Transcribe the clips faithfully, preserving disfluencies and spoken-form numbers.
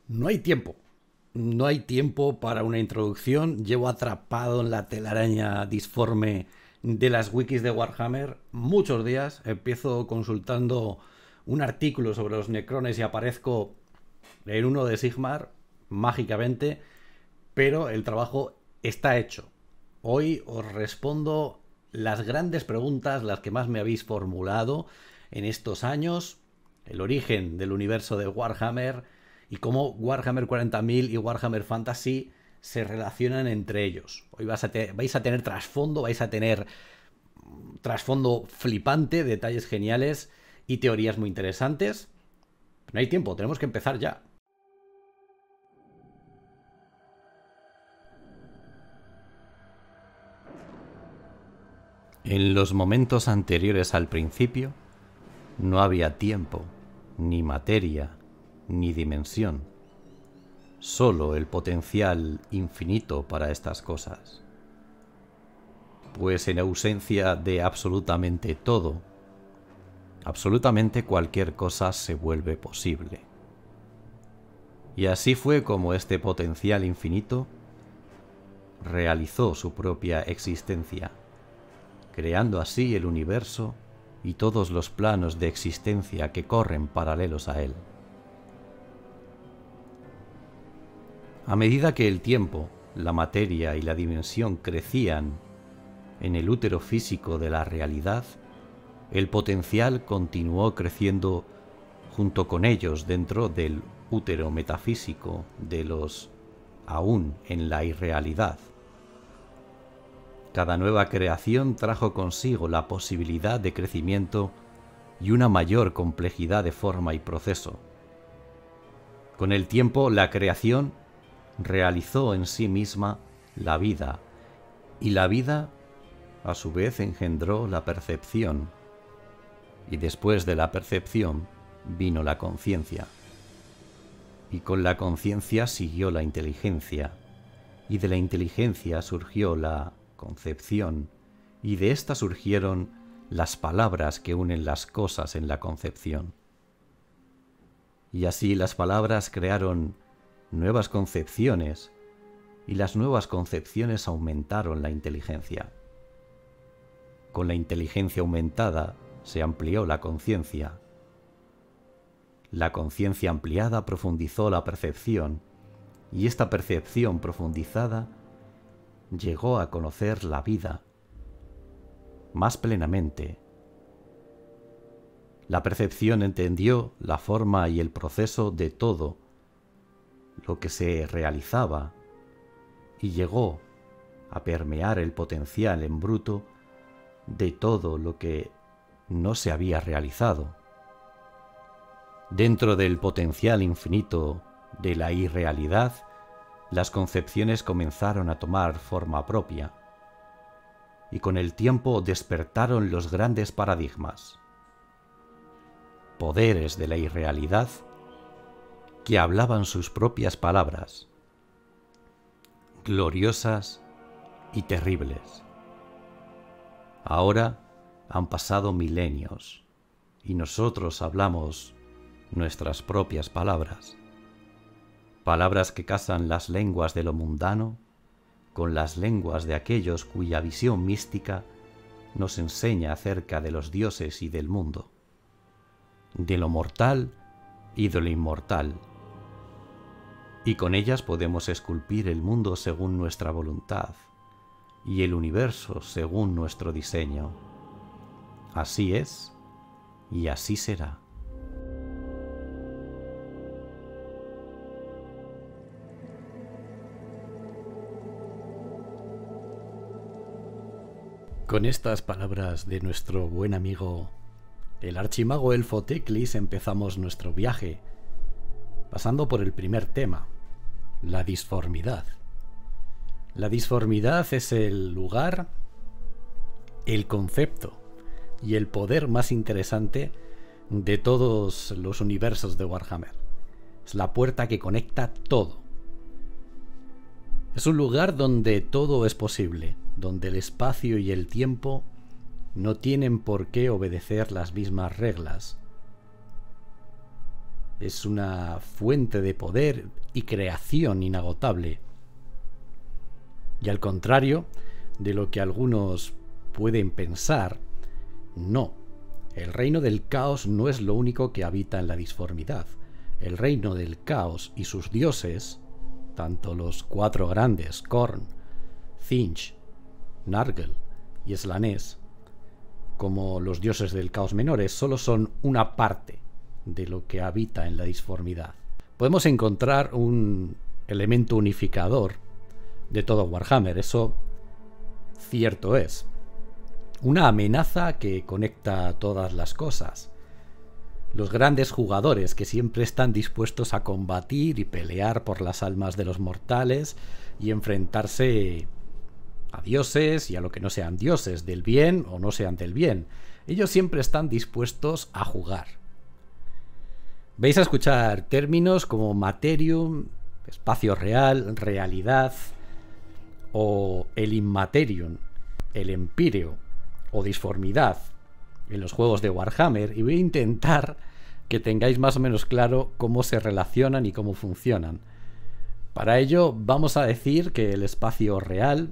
No hay tiempo. No hay tiempo para una introducción. Llevo atrapado en la telaraña disforme de las wikis de Warhammer muchos días. Empiezo consultando un artículo sobre los necrones y aparezco en uno de Sigmar, mágicamente, pero el trabajo está hecho. Hoy os respondo las grandes preguntas, las que más me habéis formulado en estos años, el origen del universo de Warhammer y cómo Warhammer cuarenta mil y Warhammer Fantasy se relacionan entre ellos. Hoy vais a, te vais a tener trasfondo, vais a tener trasfondo flipante, detalles geniales y teorías muy interesantes. No hay tiempo, tenemos que empezar ya. En los momentos anteriores al principio, no había tiempo, ni materia, ni dimensión. Solo el potencial infinito para estas cosas. Pues en ausencia de absolutamente todo, absolutamente cualquier cosa se vuelve posible. Y así fue como este potencial infinito realizó su propia existencia, creando así el universo y todos los planos de existencia que corren paralelos a él. A medida que el tiempo, la materia y la dimensión crecían en el útero físico de la realidad, el potencial continuó creciendo junto con ellos dentro del útero metafísico de los aún en la irrealidad. Cada nueva creación trajo consigo la posibilidad de crecimiento y una mayor complejidad de forma y proceso. Con el tiempo, la creación realizó en sí misma la vida, y la vida, a su vez, engendró la percepción, y después de la percepción vino la conciencia, y con la conciencia siguió la inteligencia, y de la inteligencia surgió la concepción, y de ésta surgieron las palabras que unen las cosas en la concepción. Y así las palabras crearon nuevas concepciones, y las nuevas concepciones aumentaron la inteligencia. Con la inteligencia aumentada se amplió la conciencia. La conciencia ampliada profundizó la percepción, y esta percepción profundizada llegó a conocer la vida más plenamente. La percepción entendió la forma y el proceso de todo lo que se realizaba y llegó a permear el potencial en bruto de todo lo que no se había realizado. Dentro del potencial infinito de la irrealidad, las concepciones comenzaron a tomar forma propia, y con el tiempo despertaron los grandes paradigmas, poderes de la irrealidad que hablaban sus propias palabras, gloriosas y terribles. Ahora han pasado milenios y nosotros hablamos nuestras propias palabras, palabras que casan las lenguas de lo mundano con las lenguas de aquellos cuya visión mística nos enseña acerca de los dioses y del mundo, de lo mortal y de lo inmortal, y con ellas podemos esculpir el mundo según nuestra voluntad y el universo según nuestro diseño. Así es y así será. Con estas palabras de nuestro buen amigo el archimago elfo Teclis empezamos nuestro viaje, pasando por el primer tema, la disformidad. La disformidad es el lugar, el concepto y el poder más interesante de todos los universos de Warhammer. Es la puerta que conecta todo. Es un lugar donde todo es posible, donde el espacio y el tiempo no tienen por qué obedecer las mismas reglas. es una fuente de poder y creación inagotable. Y al contrario de lo que algunos pueden pensar, no. El reino del caos no es lo único que habita en la disformidad. El reino del caos y sus dioses, tanto los cuatro grandes, Khorne, Tzeentch, Nurgle y Slanesh, como los dioses del caos menores, solo son una parte de lo que habita en la disformidad. Podemos encontrar un elemento unificador de todo Warhammer, eso cierto es. Una amenaza que conecta todas las cosas. Los grandes jugadores que siempre están dispuestos a combatir y pelear por las almas de los mortales y enfrentarse a dioses y a lo que no sean dioses, del bien o no sean del bien. Ellos siempre están dispuestos a jugar. Vais a escuchar términos como Materium, espacio real, realidad, o el Immaterium, el Empíreo, o disformidad en los juegos de Warhammer, y voy a intentar que tengáis más o menos claro cómo se relacionan y cómo funcionan. Para ello vamos a decir que el espacio real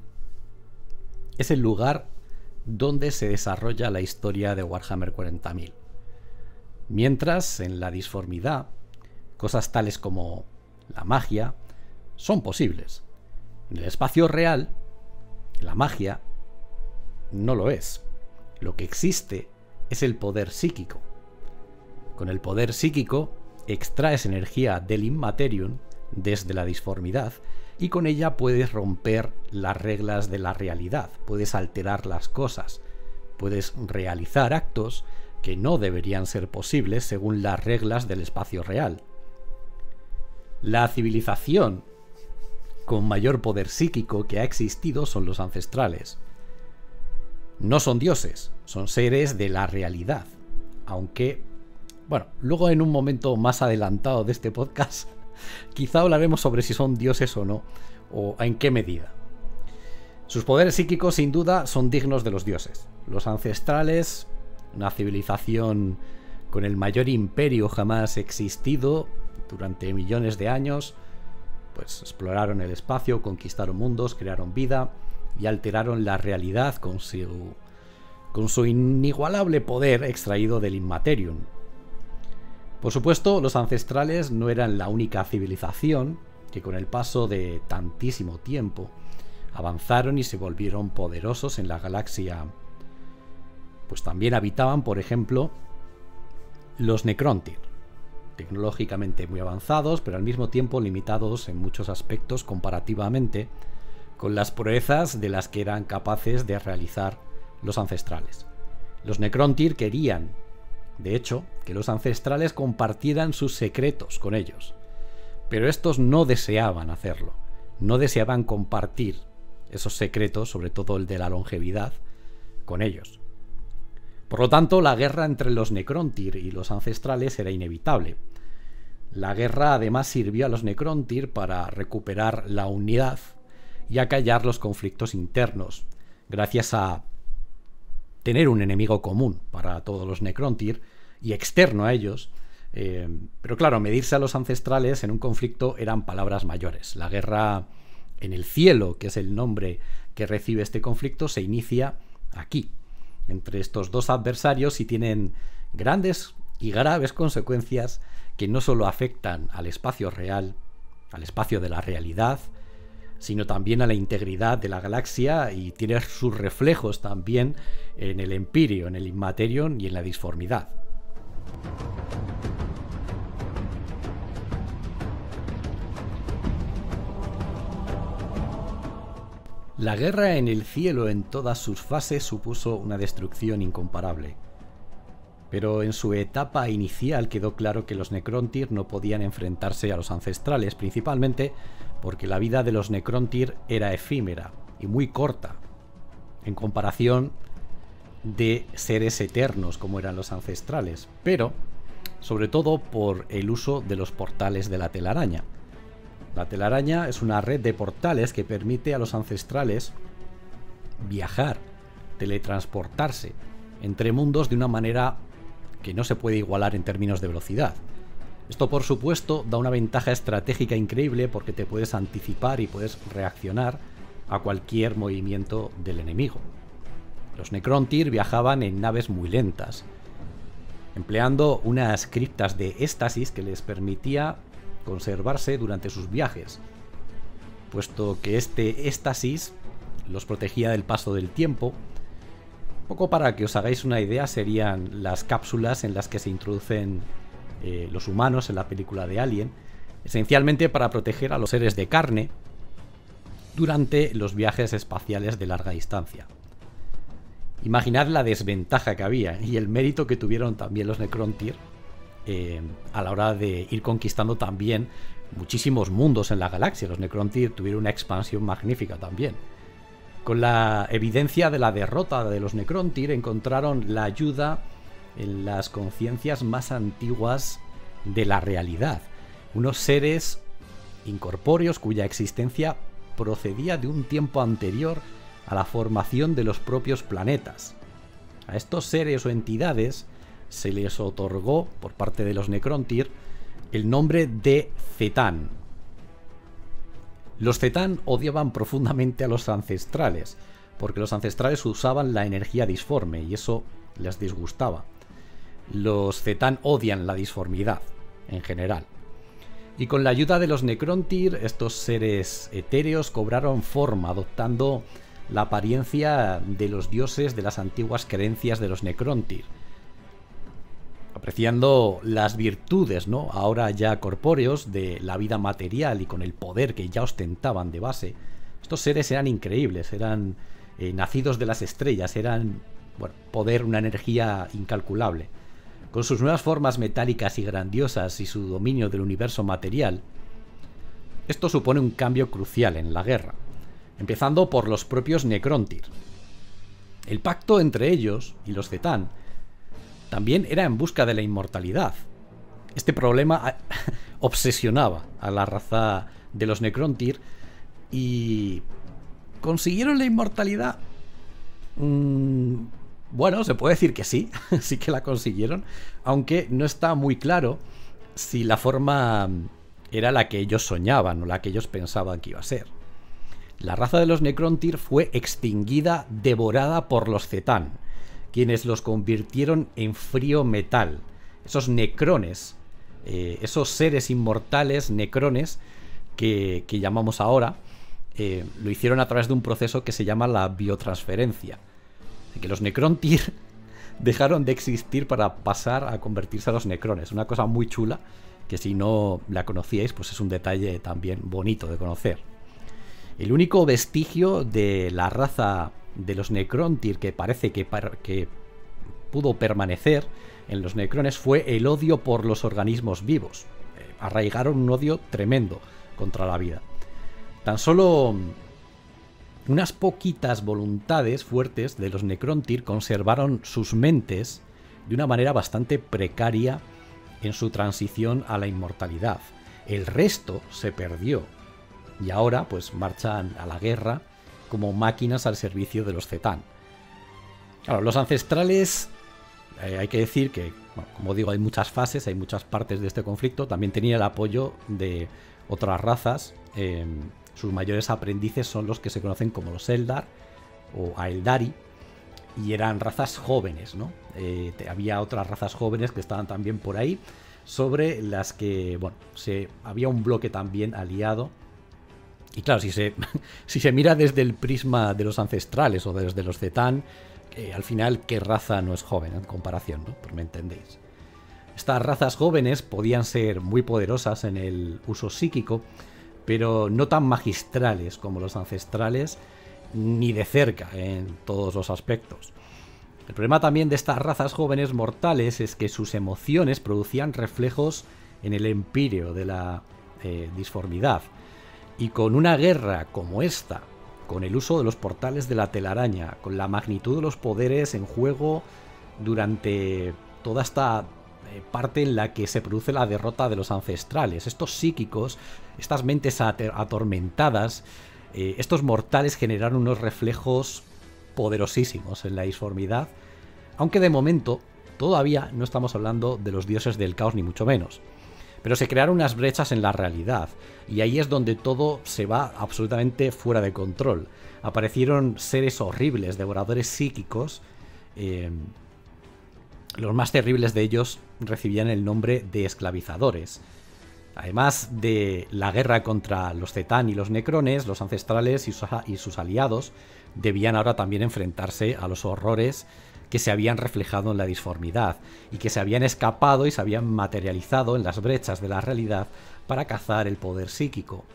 es el lugar donde se desarrolla la historia de Warhammer cuarenta mil. Mientras en la disformidad, cosas tales como la magia son posibles. En el espacio real, la magia no lo es. Lo que existe es el poder psíquico. Con el poder psíquico extraes energía del Immaterium desde la disformidad y con ella puedes romper las reglas de la realidad, puedes alterar las cosas, puedes realizar actos que no deberían ser posibles según las reglas del espacio real. La civilización con mayor poder psíquico que ha existido son los ancestrales. No son dioses, son seres de la realidad, aunque, bueno, luego en un momento más adelantado de este podcast quizá hablaremos sobre si son dioses o no, o en qué medida. Sus poderes psíquicos sin duda son dignos de los dioses. Los ancestrales, una civilización con el mayor imperio jamás existido durante millones de años, pues exploraron el espacio, conquistaron mundos, crearon vida y alteraron la realidad con su, con su inigualable poder extraído del Immaterium. Por supuesto, los ancestrales no eran la única civilización que con el paso de tantísimo tiempo avanzaron y se volvieron poderosos en la galaxia. Pues también habitaban, por ejemplo, los Necrontyr, tecnológicamente muy avanzados, pero al mismo tiempo limitados en muchos aspectos comparativamente con las proezas de las que eran capaces de realizar los ancestrales. Los Necrontyr querían, de hecho, que los ancestrales compartieran sus secretos con ellos, pero estos no deseaban hacerlo, no deseaban compartir esos secretos, sobre todo el de la longevidad, con ellos. Por lo tanto, la guerra entre los Necrontyr y los ancestrales era inevitable. La guerra además sirvió a los Necrontyr para recuperar la unidad y acallar los conflictos internos, gracias a tener un enemigo común para todos los Necrontyr y externo a ellos. Eh, pero claro, medirse a los ancestrales en un conflicto eran palabras mayores. La guerra en el cielo, que es el nombre que recibe este conflicto, se inicia aquí, entre estos dos adversarios, y tienen grandes y graves consecuencias que no solo afectan al espacio real, al espacio de la realidad, sino también a la integridad de la galaxia, y tiene sus reflejos también en el Empíreo, en el Immaterium y en la disformidad. La guerra en el cielo en todas sus fases supuso una destrucción incomparable. Pero en su etapa inicial quedó claro que los Necrontyr no podían enfrentarse a los ancestrales, principalmente porque la vida de los Necrontyr era efímera y muy corta, en comparación de seres eternos como eran los ancestrales, pero sobre todo por el uso de los portales de la telaraña. La telaraña es una red de portales que permite a los ancestrales viajar, teletransportarse entre mundos de una manera que no se puede igualar en términos de velocidad. Esto, por supuesto, da una ventaja estratégica increíble porque te puedes anticipar y puedes reaccionar a cualquier movimiento del enemigo. Los Necrontyr viajaban en naves muy lentas, empleando unas criptas de éxtasis que les permitía conservarse durante sus viajes, puesto que este éxtasis los protegía del paso del tiempo. Un poco para que os hagáis una idea, serían las cápsulas en las que se introducen eh, los humanos en la película de Alien, esencialmente para proteger a los seres de carne durante los viajes espaciales de larga distancia. Imaginad la desventaja que había y el mérito que tuvieron también los Necrontyr eh, a la hora de ir conquistando también muchísimos mundos en la galaxia. Los Necrontyr tuvieron una expansión magnífica también. Con la evidencia de la derrota de los Necrontyr encontraron la ayuda en las conciencias más antiguas de la realidad. Unos seres incorpóreos cuya existencia procedía de un tiempo anterior a la formación de los propios planetas. A estos seres o entidades se les otorgó por parte de los Necrontyr el nombre de Cetán. Los Cetán odiaban profundamente a los ancestrales, porque los ancestrales usaban la energía disforme y eso les disgustaba. Los Cetán odian la disformidad, en general. Y con la ayuda de los Necrontyr, estos seres etéreos cobraron forma, adoptando la apariencia de los dioses de las antiguas creencias de los Necrontyr, apreciando las virtudes, ¿no?, ahora ya corpóreos, de la vida material y con el poder que ya ostentaban de base. Estos seres eran increíbles, eran eh, nacidos de las estrellas, eran, bueno, poder, una energía incalculable. Con sus nuevas formas metálicas y grandiosas y su dominio del universo material, esto supone un cambio crucial en la guerra, empezando por los propios Necrontyr. El pacto entre ellos y los Cetán también era en busca de la inmortalidad. Este problema obsesionaba a la raza de los Necrontyr y ¿consiguieron la inmortalidad? Mm, bueno, se puede decir que sí, sí que la consiguieron, aunque no está muy claro si la forma era la que ellos soñaban o la que ellos pensaban que iba a ser. La raza de los Necrontyr fue extinguida, devorada por los Cetán, quienes los convirtieron en frío metal. Esos necrones, eh, esos seres inmortales necrones que, que llamamos ahora, eh, lo hicieron a través de un proceso que se llama la biotransferencia. Así que los Necrontyr dejaron de existir para pasar a convertirse a los necrones. Una cosa muy chula que, si no la conocíais, pues es un detalle también bonito de conocer. El único vestigio de la raza de los Necrontyr que parece que, que pudo permanecer en los necrones fue el odio por los organismos vivos. Eh, arraigaron un odio tremendo contra la vida. Tan solo unas poquitas voluntades fuertes de los Necrontyr conservaron sus mentes de una manera bastante precaria en su transición a la inmortalidad. El resto se perdió y ahora pues marchan a la guerra como máquinas al servicio de los Cetán. Claro, los ancestrales, eh, hay que decir que, bueno, como digo, hay muchas fases, hay muchas partes de este conflicto. También tenía el apoyo de otras razas. Eh, sus mayores aprendices son los que se conocen como los Eldar o Aeldari, y eran razas jóvenes, ¿no? Eh, te, había otras razas jóvenes que estaban también por ahí, sobre las que, bueno, se, había un bloque también aliado. Y claro, si se, si se mira desde el prisma de los ancestrales o desde los Cetán, eh, al final, ¿qué raza no es joven en comparación, ¿no? Pues me entendéis. Estas razas jóvenes podían ser muy poderosas en el uso psíquico, pero no tan magistrales como los ancestrales, ni de cerca en todos los aspectos. El problema también de estas razas jóvenes mortales es que sus emociones producían reflejos en el empíreo de la eh, disformidad. Y con una guerra como esta, con el uso de los portales de la telaraña, con la magnitud de los poderes en juego durante toda esta eh, parte en la que se produce la derrota de los ancestrales, estos psíquicos, estas mentes atormentadas, eh, estos mortales generaron unos reflejos poderosísimos en la disformidad, aunque de momento todavía no estamos hablando de los dioses del caos ni mucho menos. Pero se crearon unas brechas en la realidad, y ahí es donde todo se va absolutamente fuera de control. Aparecieron seres horribles, devoradores psíquicos. Eh, los más terribles de ellos recibían el nombre de esclavizadores. Además de la guerra contra los Zetán y los Necrones, los ancestrales y sus, y sus aliados debían ahora también enfrentarse a los horrores que se habían reflejado en la disformidad y que se habían escapado y se habían materializado en las brechas de la realidad para cazar el poder psíquico.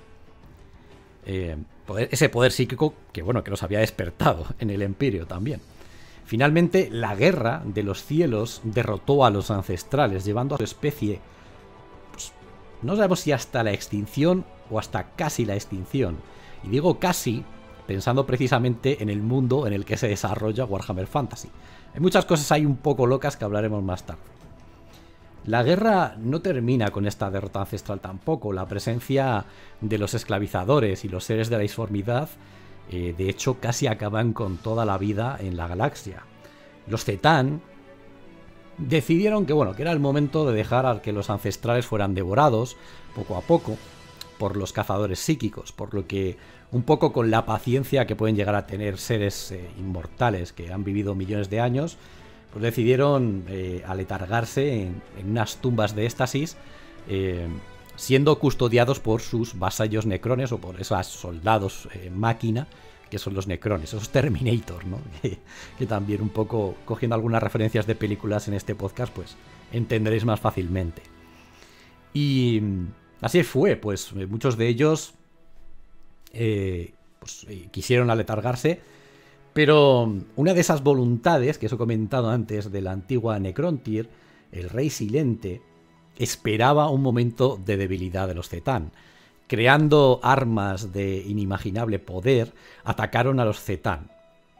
Eh, poder, ese poder psíquico que, bueno, que los había despertado en el Imperio también. Finalmente, la guerra de los cielos derrotó a los ancestrales, llevando a su especie, pues, no sabemos si hasta la extinción o hasta casi la extinción. Y digo casi pensando precisamente en el mundo en el que se desarrolla Warhammer Fantasy. Hay muchas cosas ahí un poco locas que hablaremos más tarde. La guerra no termina con esta derrota ancestral tampoco. La presencia de los esclavizadores y los seres de la disformidad, eh, de hecho, casi acaban con toda la vida en la galaxia. Los Zetán decidieron que, bueno, que era el momento de dejar a que los ancestrales fueran devorados poco a poco por los cazadores psíquicos, por lo que, un poco con la paciencia que pueden llegar a tener seres eh, inmortales que han vivido millones de años, pues decidieron eh, aletargarse en, en unas tumbas de éxtasis, eh, siendo custodiados por sus vasallos necrones o por esos soldados eh, máquina que son los necrones, esos Terminator, ¿no? Que, que también un poco, cogiendo algunas referencias de películas en este podcast, pues entenderéis más fácilmente. Y así fue, pues muchos de ellos eh, pues, eh, quisieron aletargarse, pero una de esas voluntades que os he comentado antes de la antigua Necrontyr, el Rey Silente, esperaba un momento de debilidad de los Zetán. Creando armas de inimaginable poder, atacaron a los Zetán.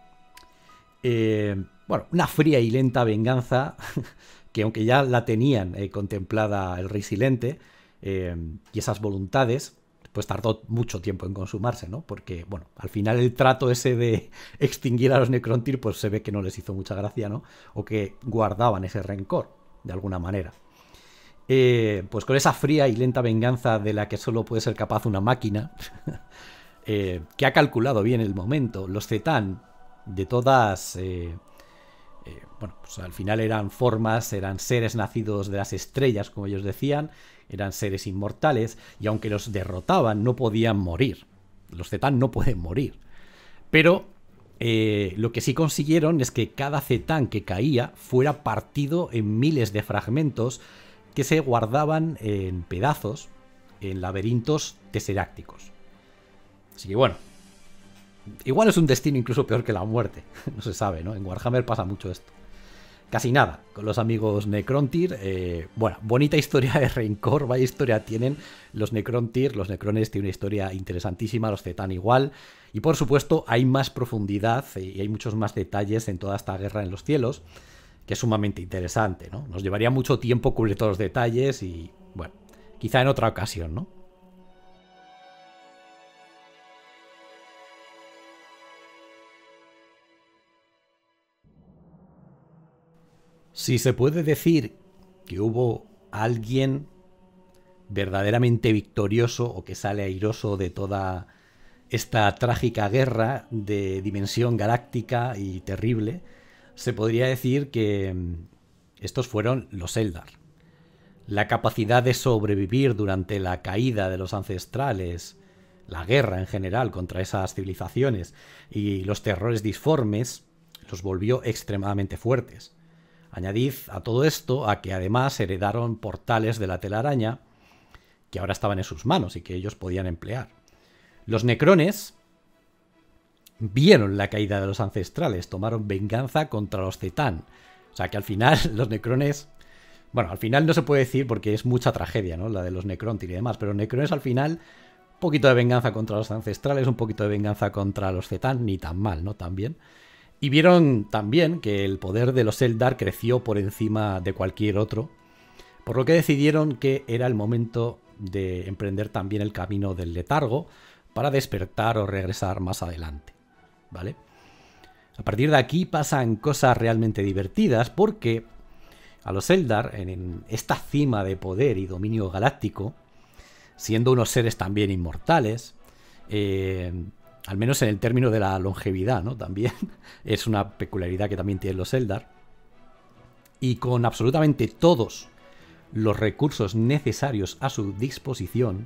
Eh, bueno, una fría y lenta venganza que, aunque ya la tenían eh, contemplada el Rey Silente eh, y esas voluntades, pues tardó mucho tiempo en consumarse, ¿no? Porque, bueno, al final el trato ese de extinguir a los Necrontyr, pues se ve que no les hizo mucha gracia, ¿no? O que guardaban ese rencor, de alguna manera. Eh, pues con esa fría y lenta venganza de la que solo puede ser capaz una máquina, eh, que ha calculado bien el momento, los Zetán, de todas... Eh, eh, bueno, pues al final eran formas, eran seres nacidos de las estrellas, como ellos decían, eran seres inmortales, y aunque los derrotaban, no podían morir. Los Zetán no pueden morir. Pero eh, lo que sí consiguieron es que cada Zetán que caía fuera partido en miles de fragmentos que se guardaban en pedazos en laberintos teserácticos. Así que bueno, igual es un destino incluso peor que la muerte. No se sabe, ¿no? En Warhammer pasa mucho esto. Casi nada, con los amigos Necrontyr. Eh, bueno, bonita historia de rencor, vaya historia tienen los Necrontyr. Los Necrones tienen una historia interesantísima, los Zetán igual. Y por supuesto hay más profundidad y hay muchos más detalles en toda esta guerra en los cielos, que es sumamente interesante, ¿no? Nos llevaría mucho tiempo cubrir todos los detalles y, bueno, quizá en otra ocasión, ¿no? Si se puede decir que hubo alguien verdaderamente victorioso o que sale airoso de toda esta trágica guerra de dimensión galáctica y terrible, se podría decir que estos fueron los Eldar. La capacidad de sobrevivir durante la caída de los ancestrales, la guerra en general contra esas civilizaciones y los terrores disformes los volvió extremadamente fuertes. Añadid a todo esto a que además heredaron portales de la telaraña que ahora estaban en sus manos y que ellos podían emplear. Los Necrones vieron la caída de los ancestrales, tomaron venganza contra los Zetán. O sea que al final los Necrones... Bueno, al final no se puede decir porque es mucha tragedia, ¿no? La de los Necrontyr y demás, pero Necrones al final, un poquito de venganza contra los ancestrales, un poquito de venganza contra los Zetán, ni tan mal, ¿no? También. Y vieron también que el poder de los Eldar creció por encima de cualquier otro, por lo que decidieron que era el momento de emprender también el camino del letargo para despertar o regresar más adelante, ¿vale? A partir de aquí pasan cosas realmente divertidas porque a los Eldar en, en esta cima de poder y dominio galáctico, siendo unos seres también inmortales, eh, al menos en el término de la longevidad, ¿no? También es una peculiaridad que también tienen los Eldar, y con absolutamente todos los recursos necesarios a su disposición,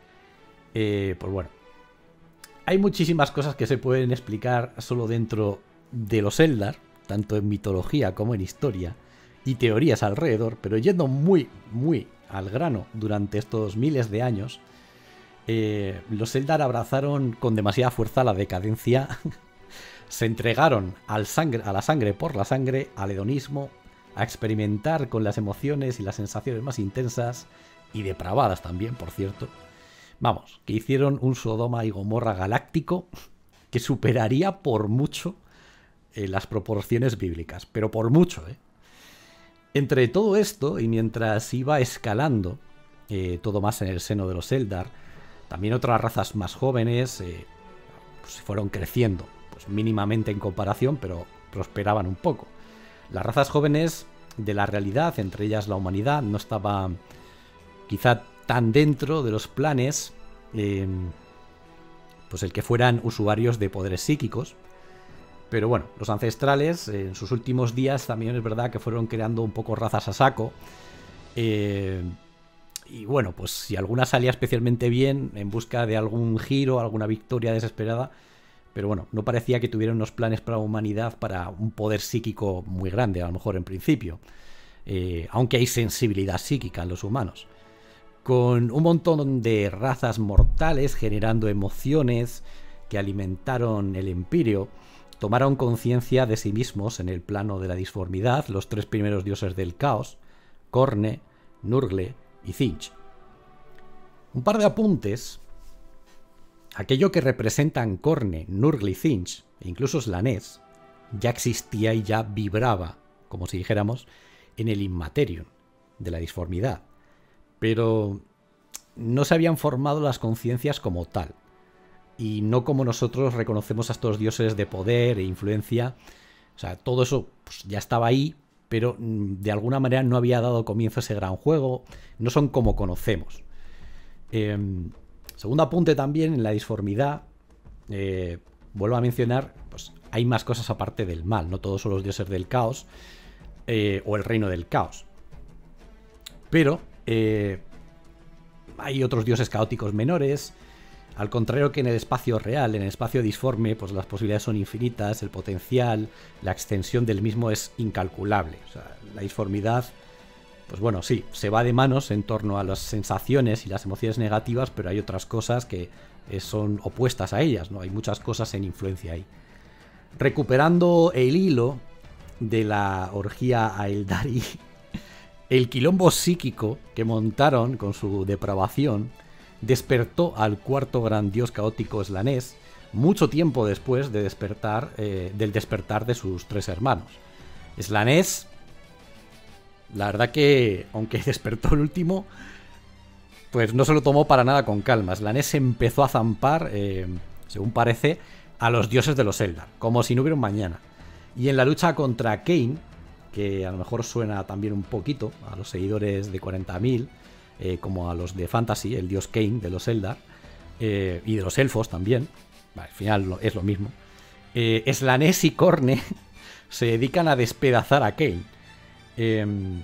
eh, pues bueno, hay muchísimas cosas que se pueden explicar solo dentro de los Eldar, tanto en mitología como en historia, y teorías alrededor, pero yendo muy, muy al grano durante estos miles de años, eh, los Eldar abrazaron con demasiada fuerza la decadencia, se entregaron al sangre, a la sangre por la sangre, al hedonismo, a experimentar con las emociones y las sensaciones más intensas y depravadas también, por cierto. Vamos, que hicieron un Sodoma y Gomorra galáctico que superaría por mucho eh, las proporciones bíblicas, pero por mucho, ¿eh? Entre todo esto, y mientras iba escalando eh, todo más en el seno de los Eldar, también otras razas más jóvenes eh, pues fueron creciendo, pues mínimamente en comparación, pero prosperaban un poco. Las razas jóvenes de la realidad, entre ellas la humanidad, no estaba quizá tan dentro de los planes, eh, pues el que fueran usuarios de poderes psíquicos. Pero bueno, los ancestrales eh, en sus últimos días también es verdad que fueron creando un poco razas a saco. Eh, y bueno, pues si alguna salía especialmente bien en busca de algún giro, alguna victoria desesperada, pero bueno, no parecía que tuvieran unos planes para la humanidad para un poder psíquico muy grande, a lo mejor en principio. Eh, aunque hay sensibilidad psíquica en los humanos. Con un montón de razas mortales generando emociones que alimentaron el Imperio, tomaron conciencia de sí mismos en el plano de la disformidad los tres primeros dioses del caos, Corne, Nurgle y Tzeentch. Un par de apuntes. Aquello que representan Corne, Nurgle y Tzeentch, e incluso Slanesh, ya existía y ya vibraba, como si dijéramos, en el Inmaterium de la disformidad. Pero no se habían formado las conciencias como tal, y no como nosotros reconocemos a estos dioses de poder e influencia. O sea, todo eso pues, ya estaba ahí, pero de alguna manera no había dado comienzo a ese gran juego, no son como conocemos. Eh, segundo apunte también, en la disformidad, eh, vuelvo a mencionar, pues hay más cosas aparte del mal, no todos son los dioses del caos, eh, o el reino del caos. Pero eh, hay otros dioses caóticos menores. Al contrario que en el espacio real, en el espacio disforme, pues las posibilidades son infinitas, el potencial, la extensión del mismo es incalculable. O sea, la disformidad, pues bueno, sí, se va de manos en torno a las sensaciones y las emociones negativas, pero hay otras cosas que eh, son opuestas a ellas, ¿no? Hay muchas cosas en influencia ahí. Recuperando el hilo de la orgía Aeldari, el quilombo psíquico que montaron con su depravación despertó al cuarto gran dios caótico Slanesh mucho tiempo después de despertar, eh, del despertar de sus tres hermanos. Slanesh, la verdad que, aunque despertó el último, pues no se lo tomó para nada con calma. Slanesh empezó a zampar, eh, según parece, a los dioses de los Eldar, como si no hubiera un mañana. Y en la lucha contra Khaine, que a lo mejor suena también un poquito a los seguidores de cuarenta mil, eh, como a los de Fantasy, el dios Khaine de los Eldar, eh, y de los elfos también, al final es lo mismo, eh, Slanesh y Corne se dedican a despedazar a Khaine. Eh,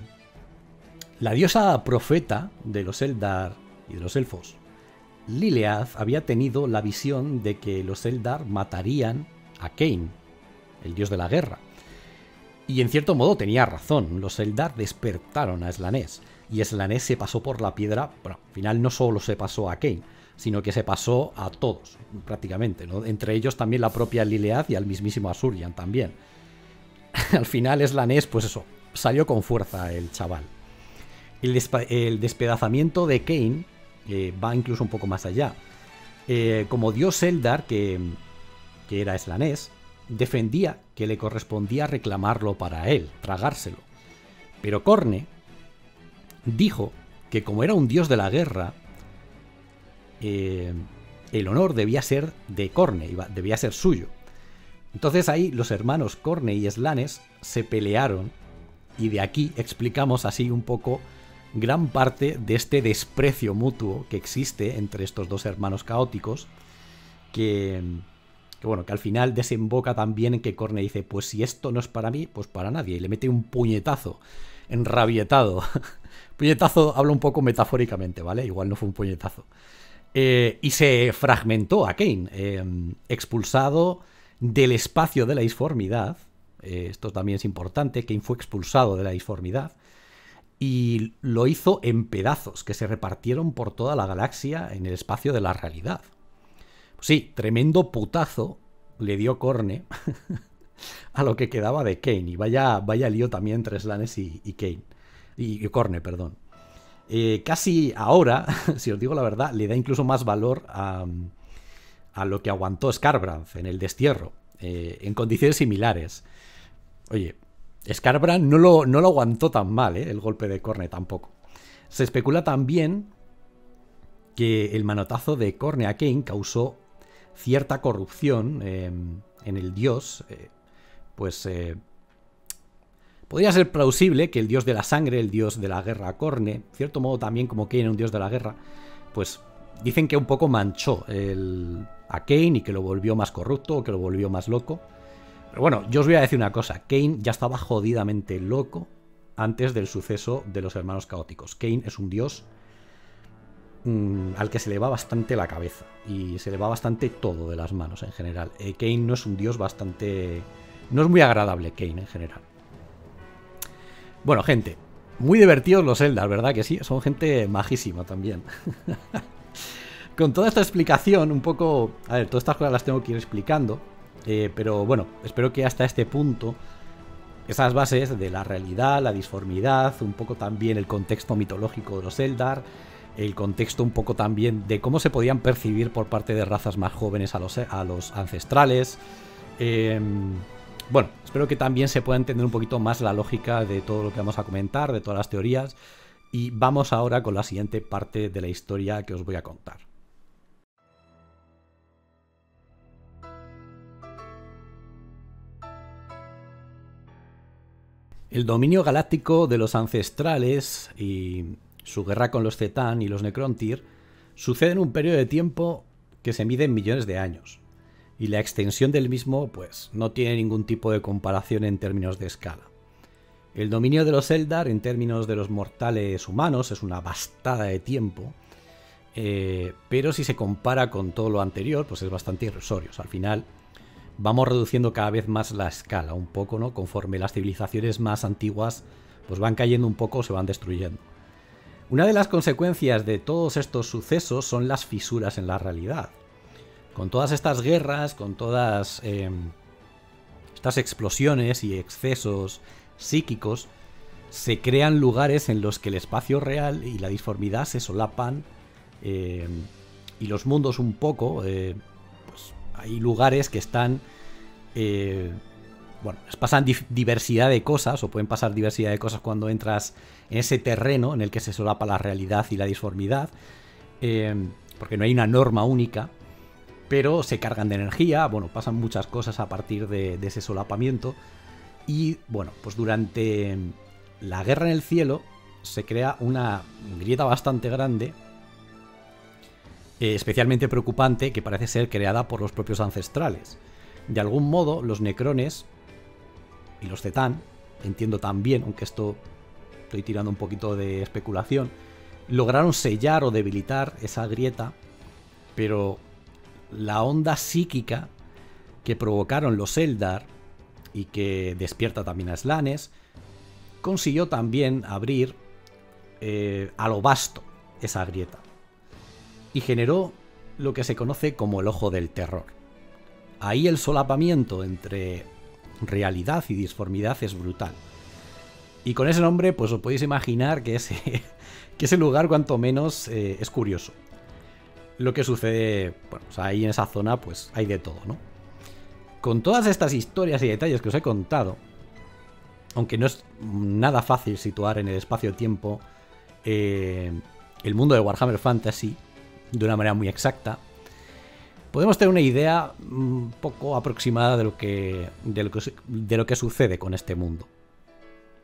la diosa profeta de los Eldar y de los elfos, Liliath, había tenido la visión de que los Eldar matarían a Khaine, el dios de la guerra. Y en cierto modo tenía razón, los Eldar despertaron a Slanesh, y Slanesh se pasó por la piedra. Bueno, al final no solo se pasó a Khaine, sino que se pasó a todos, prácticamente, ¿no? Entre ellos también la propia Liliath y al mismísimo Asuryan también. Al final Slanesh, pues eso, salió con fuerza el chaval. El, el despedazamiento de Khaine eh, va incluso un poco más allá. Eh, como dios Eldar, que, que era Slanesh, defendía que le correspondía reclamarlo para él, tragárselo. Pero Corne dijo que como era un dios de la guerra, eh, el honor debía ser de Corne, iba, debía ser suyo. Entonces ahí los hermanos Corne y Slanesh se pelearon Y de aquí explicamos así un poco gran parte de este desprecio mutuo que existe entre estos dos hermanos caóticos, que, que bueno, que al final desemboca también en que Corne dice, pues si esto no es para mí, pues para nadie, y le mete un puñetazo enrabietado. Puñetazo hablo un poco metafóricamente, ¿vale? Igual no fue un puñetazo. Eh, y se fragmentó a Kane, eh, expulsado del espacio de la disformidad. Eh, esto también es importante, Kane fue expulsado de la disformidad y lo hizo en pedazos que se repartieron por toda la galaxia en el espacio de la realidad. Sí, tremendo putazo le dio Corne a lo que quedaba de Kane. Y vaya, vaya lío también entre Slanes y, y Kane. Y, y Corne, perdón. Eh, casi ahora, si os digo la verdad, le da incluso más valor a, a lo que aguantó Skarbrand en el destierro, eh, en condiciones similares. Oye, Skarbrand no lo, no lo aguantó tan mal, ¿eh? El golpe de Corne tampoco. Se especula también que el manotazo de Corne a Kane causó cierta corrupción eh, en el dios. Eh, pues eh, podría ser plausible que el dios de la sangre, el dios de la guerra Corne, en cierto modo también como Kane era un dios de la guerra, pues dicen que un poco manchó el, a Kane y que lo volvió más corrupto o que lo volvió más loco. Pero bueno, yo os voy a decir una cosa. Kane ya estaba jodidamente loco antes del suceso de los hermanos caóticos. Kane es un dios mmm, al que se le va bastante la cabeza. Y se le va bastante todo de las manos en general. Eh, Kane no es un dios bastante... No es muy agradable Kane en general. Bueno, gente. Muy divertidos los Eldar, ¿verdad que sí? Son gente majísima también. Con toda esta explicación, un poco... A ver, todas estas cosas las tengo que ir explicando. Eh, pero bueno, espero que hasta este punto esas bases de la realidad, la disformidad, un poco también el contexto mitológico de los Eldar, el contexto un poco también de cómo se podían percibir por parte de razas más jóvenes a los, a los ancestrales. Eh, bueno, espero que también se pueda entender un poquito más la lógica de todo lo que vamos a comentar, de todas las teorías. Y vamos ahora con la siguiente parte de la historia que os voy a contar. El dominio galáctico de los ancestrales y su guerra con los Zetán y los Necrontyr sucede en un periodo de tiempo que se mide en millones de años, y la extensión del mismo pues no tiene ningún tipo de comparación en términos de escala. El dominio de los Eldar en términos de los mortales humanos es una vastada de tiempo, eh, pero si se compara con todo lo anterior pues es bastante irrisorio. O sea, al final vamos reduciendo cada vez más la escala, un poco, ¿no? Conforme las civilizaciones más antiguas pues van cayendo un poco, se van destruyendo. Una de las consecuencias de todos estos sucesos son las fisuras en la realidad. Con todas estas guerras, con todas eh, estas explosiones y excesos psíquicos, se crean lugares en los que el espacio real y la disformidad se solapan, eh, y los mundos un poco... Eh, Hay lugares que están... Eh, bueno, pasan diversidad de cosas, o pueden pasar diversidad de cosas cuando entras en ese terreno en el que se solapa la realidad y la disformidad, eh, porque no hay una norma única, pero se cargan de energía, bueno, pasan muchas cosas a partir de, de ese solapamiento, y bueno, pues durante la guerra en el cielo se crea una grieta bastante grande, Eh, especialmente preocupante, que parece ser creada por los propios ancestrales. De algún modo, los necrones y los Zetán, entiendo también, aunque esto estoy tirando un poquito de especulación, lograron sellar o debilitar esa grieta, pero la onda psíquica que provocaron los Eldar y que despierta también a Slanes, consiguió también abrir eh, a lo vasto esa grieta. Y generó lo que se conoce como el Ojo del Terror. Ahí el solapamiento entre realidad y disformidad es brutal. Y con ese nombre, pues os podéis imaginar que ese, que ese lugar, cuanto menos, eh, es curioso. Lo que sucede, bueno, o sea, ahí en esa zona, pues hay de todo, ¿no? Con todas estas historias y detalles que os he contado, aunque no es nada fácil situar en el espacio-tiempo eh, el mundo de Warhammer Fantasy de una manera muy exacta, podemos tener una idea un poco aproximada de lo que, de lo que, de lo que sucede con este mundo.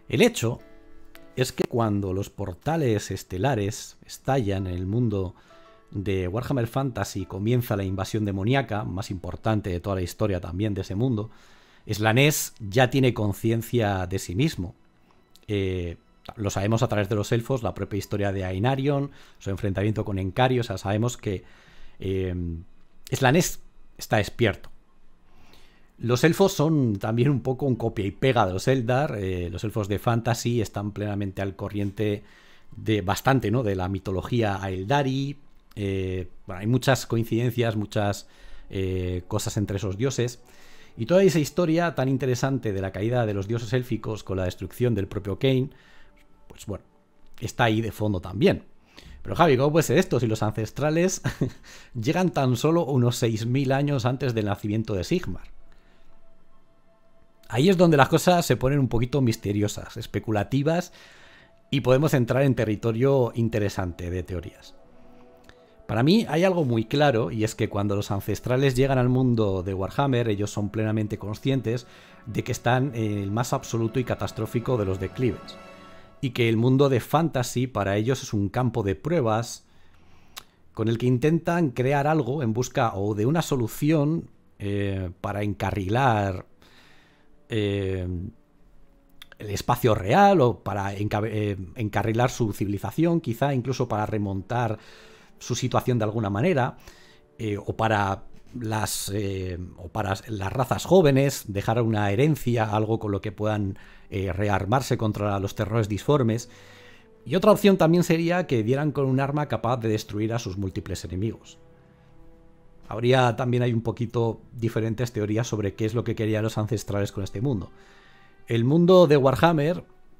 El hecho es que cuando los portales estelares estallan en el mundo de Warhammer Fantasy, comienza la invasión demoníaca, más importante de toda la historia también de ese mundo, Slanesh ya tiene conciencia de sí mismo. Eh, lo sabemos a través de los elfos, la propia historia de Ainarion, su enfrentamiento con Encario, o sea, sabemos que eh, Slanesh está despierto. Los elfos son también un poco un copia y pega de los Eldar. Eh, los elfos de Fantasy están plenamente al corriente de bastante, ¿no?, de la mitología Aeldari. Eh, bueno, hay muchas coincidencias, muchas eh, cosas entre esos dioses. Y toda esa historia tan interesante de la caída de los dioses élficos con la destrucción del propio Khaine, pues bueno, está ahí de fondo también. Pero Javi, ¿cómo puede ser esto si los ancestrales llegan tan solo unos seis mil años antes del nacimiento de Sigmar? Ahí es donde las cosas se ponen un poquito misteriosas, especulativas, y podemos entrar en territorio interesante de teorías. Para mí hay algo muy claro, y es que cuando los ancestrales llegan al mundo de Warhammer, ellos son plenamente conscientes de que están en el más absoluto y catastrófico de los declives, y que el mundo de Fantasy para ellos es un campo de pruebas con el que intentan crear algo en busca o de una solución eh, para encarrilar Eh, el espacio real, o para eh, encarrilar su civilización, quizá incluso para remontar su situación de alguna manera, eh, o para las eh, o para las razas jóvenes dejar una herencia, algo con lo que puedan eh, rearmarse contra los terrores disformes. Y otra opción también sería que dieran con un arma capaz de destruir a sus múltiples enemigos. Habría también hay un poquito diferentes teorías sobre qué es lo que querían los ancestrales con este mundo. El mundo de Warhammer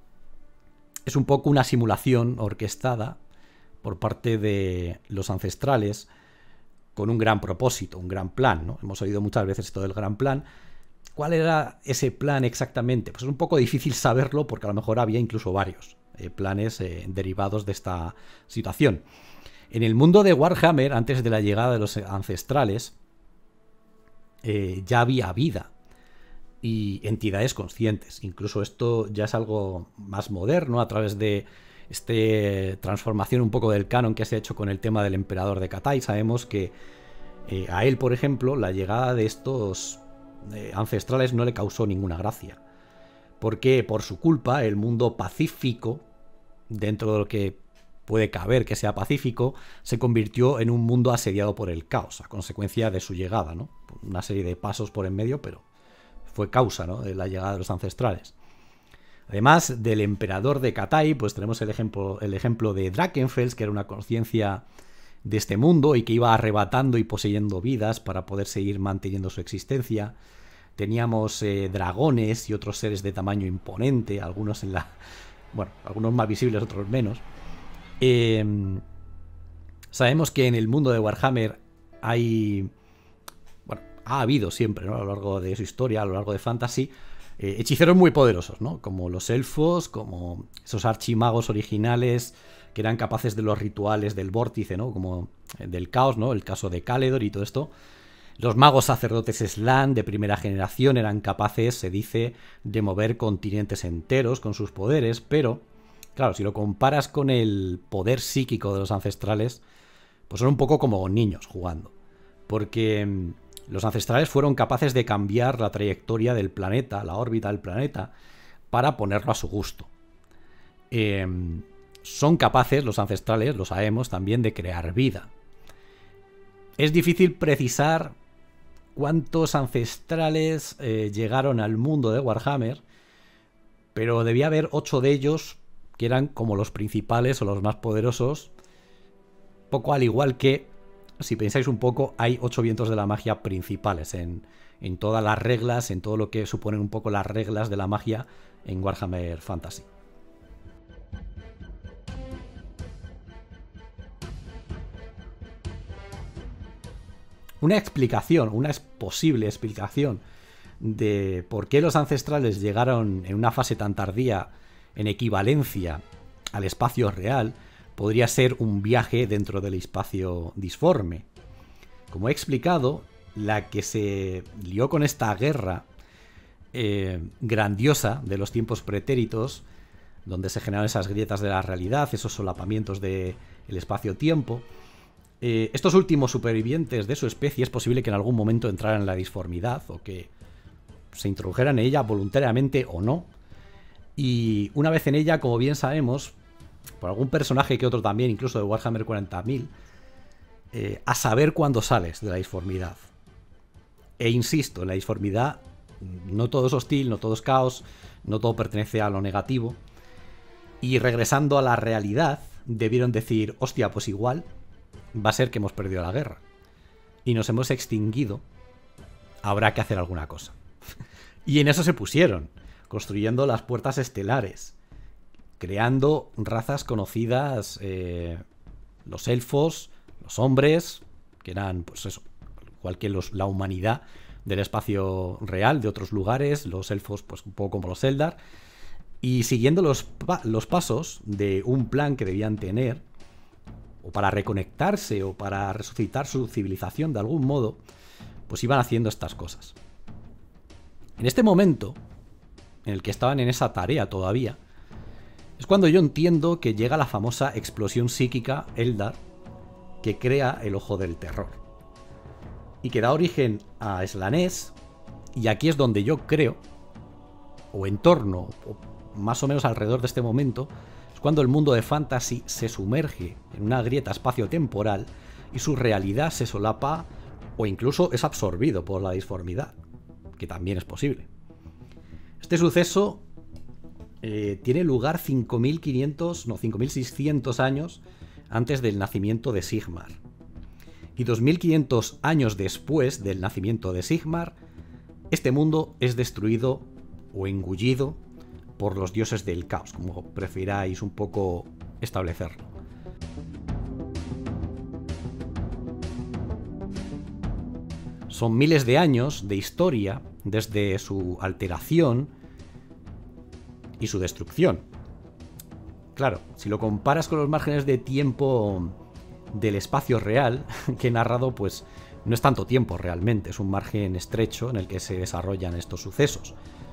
es un poco una simulación orquestada por parte de los ancestrales con un gran propósito, un gran plan, ¿no? Hemos oído muchas veces esto del gran plan. ¿Cuál era ese plan exactamente? Pues es un poco difícil saberlo porque a lo mejor había incluso varios eh, planes eh, derivados de esta situación. En el mundo de Warhammer, antes de la llegada de los ancestrales, eh, ya había vida y entidades conscientes. Incluso esto ya es algo más moderno a través de esta transformación un poco del canon que se ha hecho con el tema del emperador de Katai. Sabemos que eh, a él, por ejemplo, la llegada de estos eh, ancestrales no le causó ninguna gracia. Porque por su culpa el mundo pacífico, dentro de lo que puede caber que sea pacífico, se convirtió en un mundo asediado por el caos, a consecuencia de su llegada, ¿no? Una serie de pasos por en medio, pero fue causa, ¿no?, de la llegada de los ancestrales. Además del emperador de Katai, pues tenemos el ejemplo, el ejemplo de Drakenfels, que era una conciencia de este mundo y que iba arrebatando y poseyendo vidas para poder seguir manteniendo su existencia. Teníamos eh, dragones y otros seres de tamaño imponente, algunos en la... bueno, algunos más visibles, otros menos. Eh, sabemos que en el mundo de Warhammer hay, bueno, ha habido siempre, ¿no?, a lo largo de su historia, a lo largo de Fantasy, eh, hechiceros muy poderosos, ¿no?, como los elfos, como esos archimagos originales que eran capaces de los rituales del vórtice, ¿no?, como del caos, ¿no?, el caso de Caledor y todo esto. Los magos sacerdotes Slann de primera generación eran capaces, se dice, de mover continentes enteros con sus poderes, pero claro, si lo comparas con el poder psíquico de los ancestrales, pues son un poco como niños jugando. Porque los ancestrales fueron capaces de cambiar la trayectoria del planeta, la órbita del planeta, para ponerlo a su gusto. Eh, son capaces, los ancestrales, lo sabemos, también de crear vida. Es difícil precisar cuántos ancestrales eh, llegaron al mundo de Warhammer, pero debía haber ocho de ellos que eran como los principales o los más poderosos, poco al igual que, si pensáis un poco, hay ocho vientos de la magia principales en, en todas las reglas, en todo lo que suponen un poco las reglas de la magia en Warhammer Fantasy. Una explicación, una posible explicación de por qué los ancestrales llegaron en una fase tan tardía en equivalencia al espacio real podría ser un viaje dentro del espacio disforme. Como he explicado, la que se lió con esta guerra eh, grandiosa de los tiempos pretéritos donde se generan esas grietas de la realidad, esos solapamientos del espacio-tiempo. Eh, estos últimos supervivientes de su especie es posible que en algún momento entraran en la disformidad o que se introdujeran en ella voluntariamente o no. Y una vez en ella, como bien sabemos, por algún personaje que otro también, incluso de Warhammer cuarenta mil, eh, a saber cuándo sales de la disformidad. E insisto, en la disformidad no todo es hostil, no todo es caos, no todo pertenece a lo negativo. Y regresando a la realidad, debieron decir, hostia, pues igual va a ser que hemos perdido la guerra y nos hemos extinguido, habrá que hacer alguna cosa. Y en eso se pusieron, construyendo las puertas estelares, creando razas conocidas, eh, los elfos, los hombres, que eran, pues eso, igual que los, la humanidad del espacio real, de otros lugares, los elfos, pues un poco como los Eldar, y siguiendo los, pa los pasos de un plan que debían tener, o para reconectarse, o para resucitar su civilización de algún modo, pues iban haciendo estas cosas. En este momento, en el que estaban en esa tarea todavía, es cuando yo entiendo que llega la famosa explosión psíquica Eldar, que crea el Ojo del Terror, y que da origen a Slanesh, y aquí es donde yo creo, o en torno, o más o menos alrededor de este momento, es cuando el mundo de Fantasy se sumerge en una grieta espacio-temporal y su realidad se solapa o incluso es absorbido por la disformidad, que también es posible. Este suceso eh, tiene lugar cinco mil quinientos, no, cinco mil seiscientos años antes del nacimiento de Sigmar. Y dos mil quinientos años después del nacimiento de Sigmar, este mundo es destruido o engullido por los dioses del caos, como prefiráis un poco establecerlo. Son miles de años de historia desde su alteración y su destrucción. Claro, si lo comparas con los márgenes de tiempo del espacio real que he narrado, pues no es tanto tiempo realmente, es un margen estrecho en el que se desarrollan estos sucesos.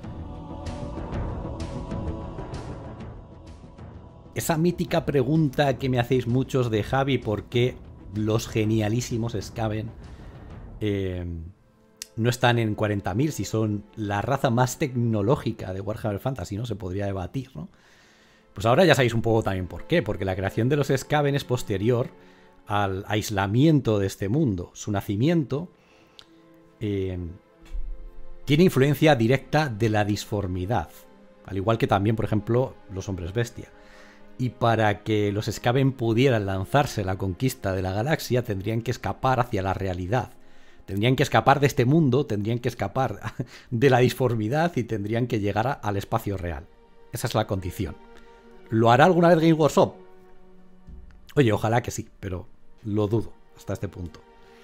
Esa mítica pregunta que me hacéis muchos de Javi, ¿por qué los genialísimos Skaven eh, no están en cuarenta mil si son la raza más tecnológica de Warhammer Fantasy? ¿No? Se podría debatir, ¿no? Pues ahora ya sabéis un poco también por qué, porque la creación de los Skaven es posterior al aislamiento de este mundo. Su nacimiento eh, tiene influencia directa de la disformidad, al igual que también, por ejemplo, los hombres bestia. Y para que los Skaven pudieran lanzarse a la conquista de la galaxia, tendrían que escapar hacia la realidad. Tendrían que escapar de este mundo, tendrían que escapar de la disformidad y tendrían que llegar al espacio real. Esa es la condición. ¿Lo hará alguna vez Games Workshop? Oye, ojalá que sí, pero lo dudo hasta este punto.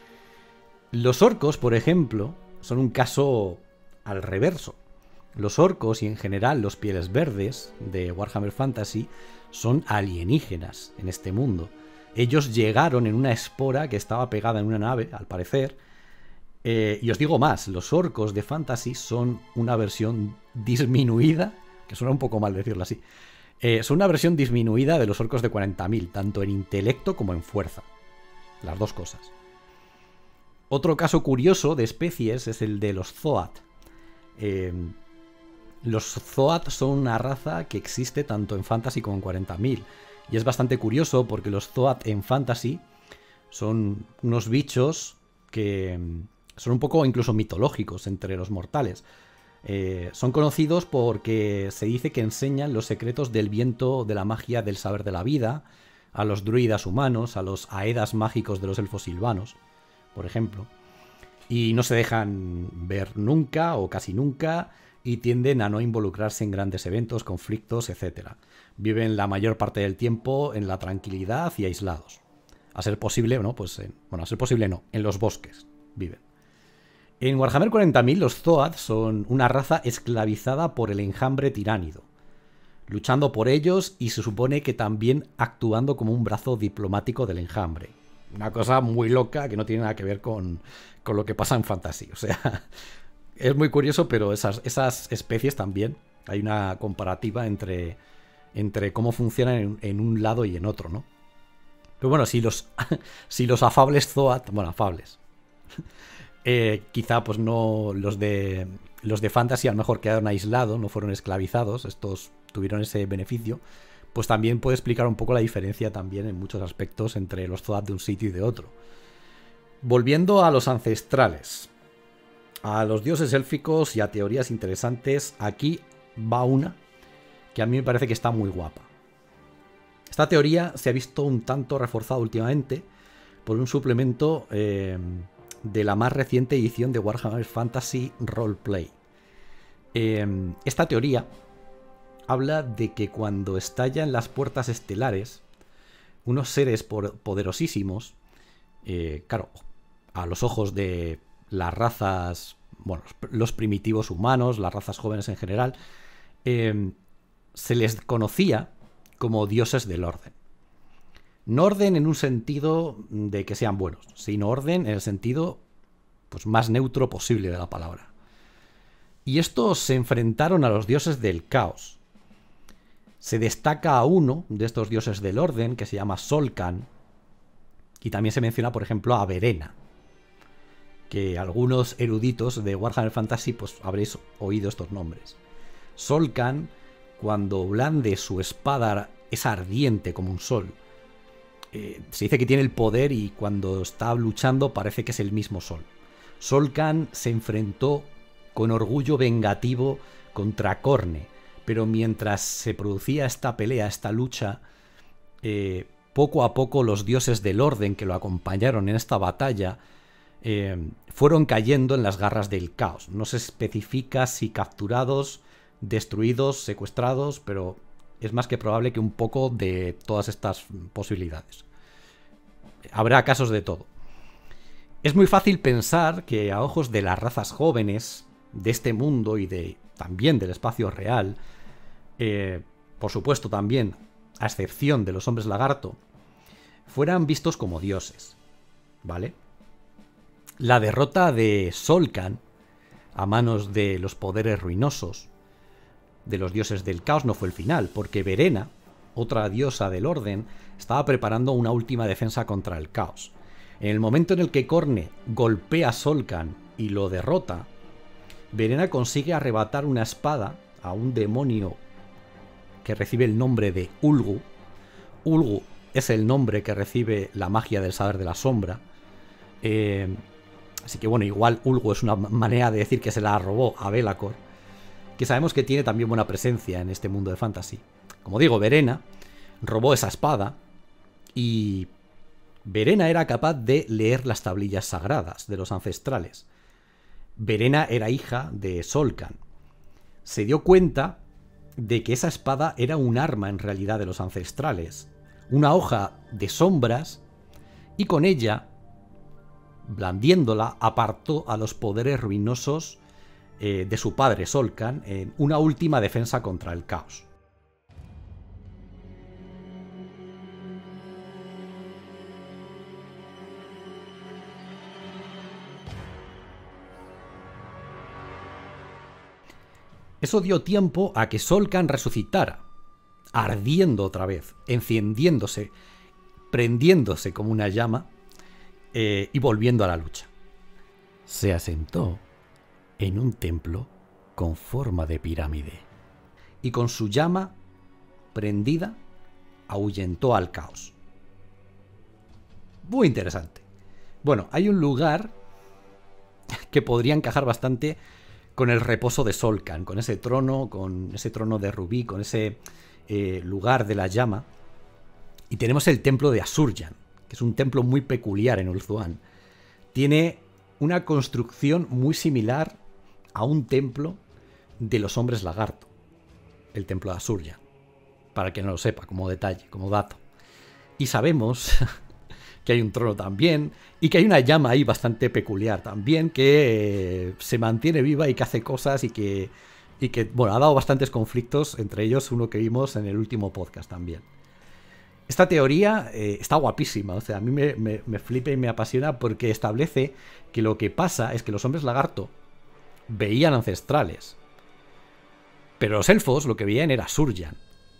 Los orcos, por ejemplo, son un caso al reverso. Los orcos y en general los pieles verdes de Warhammer Fantasy son alienígenas en este mundo. Ellos llegaron en una espora que estaba pegada en una nave, al parecer. Eh, y os digo más, los orcos de Fantasy son una versión disminuida, que suena un poco mal decirlo así, eh, son una versión disminuida de los orcos de cuarenta mil, tanto en intelecto como en fuerza. Las dos cosas. Otro caso curioso de especies es el de los Zoat. Eh, los Zoat son una raza que existe tanto en Fantasy como en cuarenta mil. Y es bastante curioso porque los Zoat en Fantasy son unos bichos que son un poco incluso mitológicos entre los mortales. Eh, son conocidos porque se dice que enseñan los secretos del viento, de la magia, del saber de la vida a los druidas humanos, a los aedas mágicos de los elfos silvanos, por ejemplo. Y no se dejan ver nunca o casi nunca y tienden a no involucrarse en grandes eventos, conflictos, etcétera. Viven la mayor parte del tiempo en la tranquilidad y aislados. A ser posible, ¿no? Pues en, bueno, a ser posible no, en los bosques viven. En Warhammer cuarenta mil los Zoat son una raza esclavizada por el enjambre tiránido, luchando por ellos y se supone que también actuando como un brazo diplomático del enjambre. Una cosa muy loca que no tiene nada que ver con, con lo que pasa en Fantasy. O sea, es muy curioso, pero esas, esas especies también, hay una comparativa entre entre cómo funcionan en, en un lado y en otro, ¿no? Pero bueno, si los, si los afables Zoat, bueno, afables, eh, quizá pues no, los de, los de Fantasy a lo mejor quedaron aislados, no fueron esclavizados, estos tuvieron ese beneficio, pues también puede explicar un poco la diferencia también en muchos aspectos entre los Zoat de un sitio y de otro. Volviendo a los ancestrales, a los dioses élficos y a teorías interesantes, aquí va una que a mí me parece que está muy guapa. Esta teoría se ha visto un tanto reforzada últimamente por un suplemento eh, de la más reciente edición de Warhammer Fantasy Roleplay. Eh, esta teoría habla de que cuando estallan las puertas estelares, unos seres poderosísimos, eh, claro, a los ojos de las razas, bueno, los primitivos humanos, las razas jóvenes en general, eh, se les conocía como dioses del orden. No orden en un sentido de que sean buenos, sino orden en el sentido pues, más neutro posible de la palabra. Y estos se enfrentaron a los dioses del caos. Se destaca a uno de estos dioses del orden, que se llama Solkan, y también se menciona, por ejemplo, a Verena, que algunos eruditos de Warhammer Fantasy pues habréis oído estos nombres. Solkan, cuando blande su espada, es ardiente como un sol. Eh, se dice que tiene el poder y cuando está luchando parece que es el mismo sol. Solkan se enfrentó con orgullo vengativo contra Khorne, pero mientras se producía esta pelea, esta lucha, eh, poco a poco los dioses del orden que lo acompañaron en esta batalla eh, fueron cayendo en las garras del caos. No se especifica si capturados, destruidos, secuestrados, pero es más que probable que un poco de todas estas posibilidades. Habrá casos de todo. Es muy fácil pensar que a ojos de las razas jóvenes de este mundo y de también del espacio real, eh, por supuesto también a excepción de los hombres lagarto, fueran vistos como dioses, ¿vale? La derrota de Solkan a manos de los poderes ruinosos de los dioses del caos no fue el final, porque Verena, otra diosa del orden, estaba preparando una última defensa contra el caos. En el momento en el que Khorne golpea a Solkan y lo derrota, Verena consigue arrebatar una espada a un demonio que recibe el nombre de Ulgu. Ulgu es el nombre que recibe la magia del saber de la sombra. Eh, así que bueno, igual Ulgu es una manera de decir que se la robó a Be'lakor, que sabemos que tiene también buena presencia en este mundo de fantasy. Como digo, Verena robó esa espada y Verena era capaz de leer las tablillas sagradas de los ancestrales. Verena era hija de Solkan. Se dio cuenta de que esa espada era un arma en realidad de los ancestrales, una hoja de sombras, y con ella, blandiéndola, apartó a los poderes ruinosos eh, de su padre Solkan en una última defensa contra el caos. Eso dio tiempo a que Solkan resucitara, ardiendo otra vez, encendiéndose, prendiéndose como una llama eh, y volviendo a la lucha. Se asentó en un templo con forma de pirámide y con su llama prendida ahuyentó al caos. Muy interesante. Bueno, hay un lugar que podría encajar bastante con el reposo de Solkan, con ese trono, con ese trono de rubí, con ese eh, lugar de la llama. Y tenemos el templo de Asurjan, que es un templo muy peculiar en Ulthuan. Tiene una construcción muy similar a un templo de los hombres lagarto, el templo de Asurjan, para que no lo sepa, como detalle, como dato. Y sabemos que hay un trono también, y que hay una llama ahí bastante peculiar también, que eh, se mantiene viva y que hace cosas y que, y que, bueno, ha dado bastantes conflictos, entre ellos uno que vimos en el último podcast también. Esta teoría eh, está guapísima, o sea, a mí me, me, me flipa y me apasiona porque establece que lo que pasa es que los hombres lagarto veían ancestrales, pero los elfos lo que veían era Asurjan.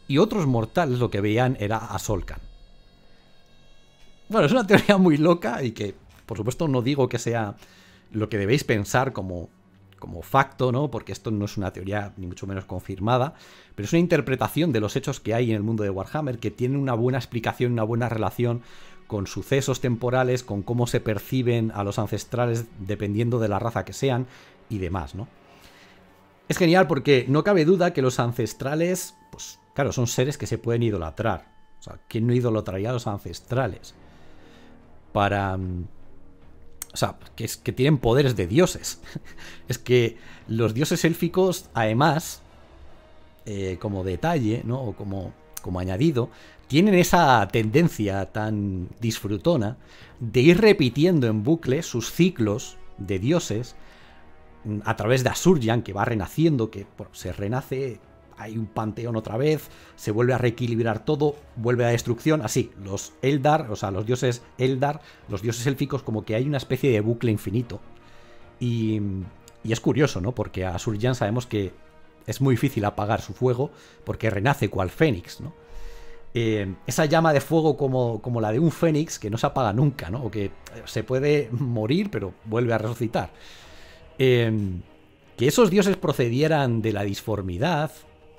y otros mortales lo que veían era a Solkan. Bueno, es una teoría muy loca y que, por supuesto, no digo que sea lo que debéis pensar como, como facto, ¿no? Porque esto no es una teoría ni mucho menos confirmada, pero es una interpretación de los hechos que hay en el mundo de Warhammer que tiene una buena explicación, una buena relación con sucesos temporales, con cómo se perciben a los ancestrales dependiendo de la raza que sean y demás, ¿no? Es genial porque no cabe duda que los ancestrales, pues claro, son seres que se pueden idolatrar. O sea, ¿quién no idolatraría a los ancestrales? Para... O sea, que, es, que tienen poderes de dioses. Es que los dioses élficos, además, eh, como detalle, ¿no? O como, como añadido, tienen esa tendencia tan disfrutona de ir repitiendo en bucle sus ciclos de dioses a través de Asuryan, que va renaciendo, que bueno, se renace, hay un panteón otra vez, se vuelve a reequilibrar todo, vuelve a la destrucción, así, los Eldar, o sea, los dioses Eldar, los dioses élficos, como que hay una especie de bucle infinito. Y, y es curioso, ¿no? Porque a Asuryan sabemos que es muy difícil apagar su fuego, porque renace cual fénix, ¿no? Eh, esa llama de fuego como, como la de un fénix que no se apaga nunca, ¿no? O que se puede morir, pero vuelve a resucitar. Eh, que esos dioses procedieran de la disformidad,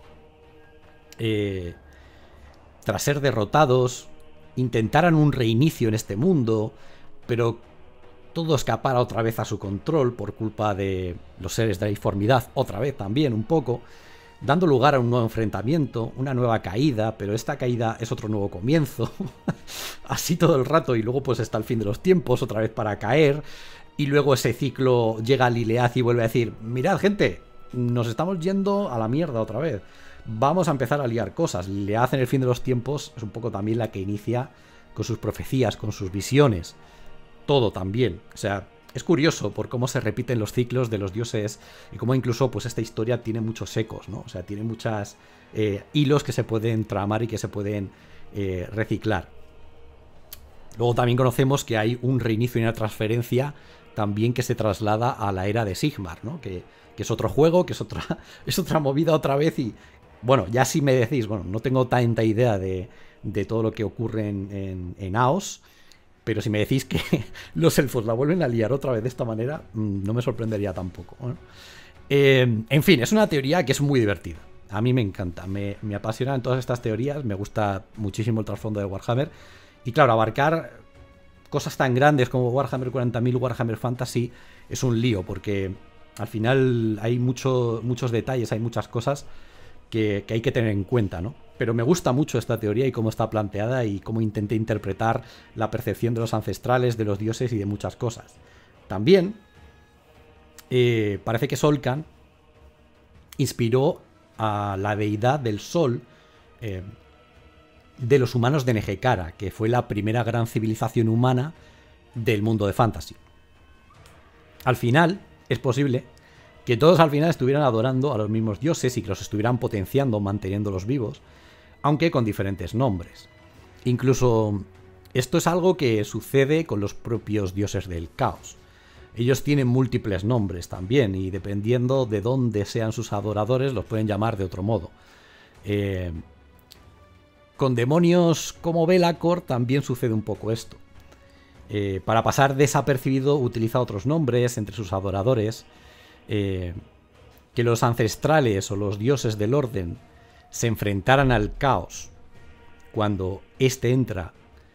eh, tras ser derrotados, intentaran un reinicio en este mundo, pero todo escapara otra vez a su control por culpa de los seres de la disformidad, otra vez también un poco, dando lugar a un nuevo enfrentamiento, una nueva caída, pero esta caída es otro nuevo comienzo, así todo el rato, y luego pues está el fin de los tiempos, otra vez para caer, y luego ese ciclo llega a Liliath y vuelve a decir, mirad gente, nos estamos yendo a la mierda otra vez, vamos a empezar a liar cosas. Liliath en el fin de los tiempos es un poco también la que inicia con sus profecías, con sus visiones, todo también, o sea... Es curioso por cómo se repiten los ciclos de los dioses y cómo incluso pues esta historia tiene muchos ecos, ¿no? O sea, tiene muchos eh, hilos que se pueden tramar y que se pueden eh, reciclar. Luego también conocemos que hay un reinicio y una transferencia también que se traslada a la era de Sigmar, ¿no? Que, que es otro juego, que es otra, es otra movida otra vez y... Bueno, ya si me decís, bueno, no tengo tanta idea de, de todo lo que ocurre en, en, en Aos... Pero si me decís que los elfos la vuelven a liar otra vez de esta manera, no me sorprendería tampoco. ¿no? Eh, en fin, es una teoría que es muy divertida. A mí me encanta, me, me apasionan todas estas teorías, me gusta muchísimo el trasfondo de Warhammer. Y claro, abarcar cosas tan grandes como Warhammer cuarenta mil, Warhammer Fantasy, es un lío, porque al final hay mucho, muchos detalles, hay muchas cosas que, que hay que tener en cuenta, ¿no? Pero me gusta mucho esta teoría y cómo está planteada y cómo intenté interpretar la percepción de los ancestrales, de los dioses y de muchas cosas. También eh, parece que Solkan inspiró a la deidad del sol eh, de los humanos de Nehekhara, que fue la primera gran civilización humana del mundo de Fantasy. Al final, es posible que todos al final estuvieran adorando a los mismos dioses y que los estuvieran potenciando, manteniéndolos vivos, aunque con diferentes nombres. Incluso esto es algo que sucede con los propios dioses del caos. Ellos tienen múltiples nombres también, y dependiendo de dónde sean sus adoradores, los pueden llamar de otro modo. Eh, con demonios como Be'lakor también sucede un poco esto. Eh, para pasar desapercibido utiliza otros nombres entre sus adoradores. Eh, que los ancestrales o los dioses del orden se enfrentaran al caos cuando éste entra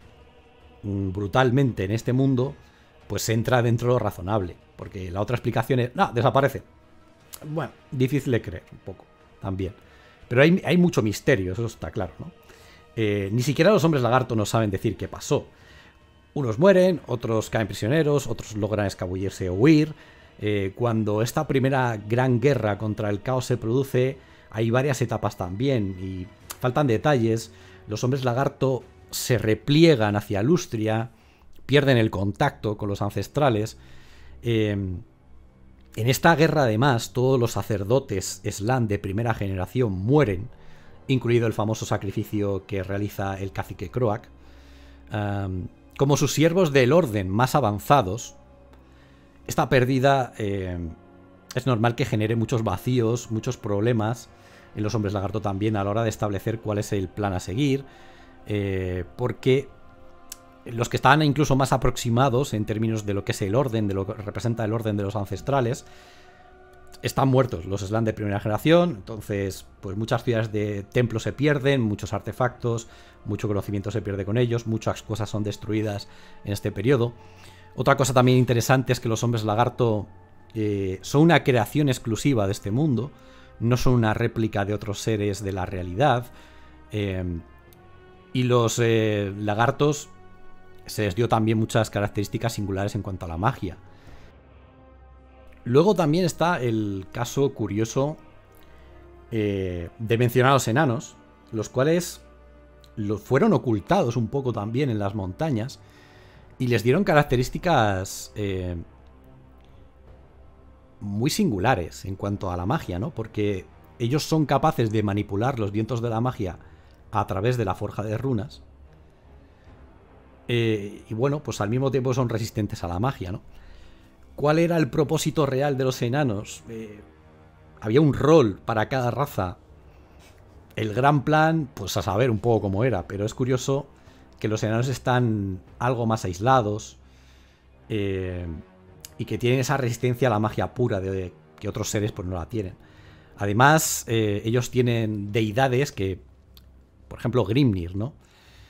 brutalmente en este mundo, pues entra dentro de lo razonable, porque la otra explicación es, no, desaparece. Bueno, difícil de creer un poco, también. Pero hay, hay mucho misterio, eso está claro, ¿no? Eh, ni siquiera los hombres lagarto no saben decir qué pasó. Unos mueren, otros caen prisioneros, otros logran escabullirse o huir. Eh, cuando esta primera gran guerra contra el caos se produce, hay varias etapas también y faltan detalles. Los hombres lagarto se repliegan hacia Lustria, pierden el contacto con los ancestrales. Eh, en esta guerra, además, todos los sacerdotes Slann de primera generación mueren, incluido el famoso sacrificio que realiza el cacique Croak. Um, como sus siervos del orden más avanzados, esta pérdida eh, es normal que genere muchos vacíos, muchos problemas, en los hombres lagarto también a la hora de establecer cuál es el plan a seguir, eh, porque los que están incluso más aproximados en términos de lo que es el orden, de lo que representa el orden de los ancestrales, están muertos, los Slann de primera generación. Entonces, pues muchas ciudades de templos se pierden, muchos artefactos, mucho conocimiento se pierde con ellos, muchas cosas son destruidas en este periodo. Otra cosa también interesante es que los hombres lagarto eh, son una creación exclusiva de este mundo, no son una réplica de otros seres de la realidad. Eh, y los eh, lagartos se les dio también muchas características singulares en cuanto a la magia. Luego también está el caso curioso eh, de mencionar a los enanos, los cuales lo fueron ocultados un poco también en las montañas y les dieron características eh, muy singulares en cuanto a la magia, ¿no? Porque ellos son capaces de manipular los vientos de la magia a través de la forja de runas. Eh, y bueno, pues al mismo tiempo son resistentes a la magia, ¿no? ¿Cuál era el propósito real de los enanos? Eh, había un rol para cada raza. El gran plan, pues a saber un poco cómo era, pero es curioso que los enanos están algo más aislados eh, y que tienen esa resistencia a la magia pura de, que otros seres pues no la tienen. Además, eh, ellos tienen deidades que, por ejemplo, Grimnir, ¿no?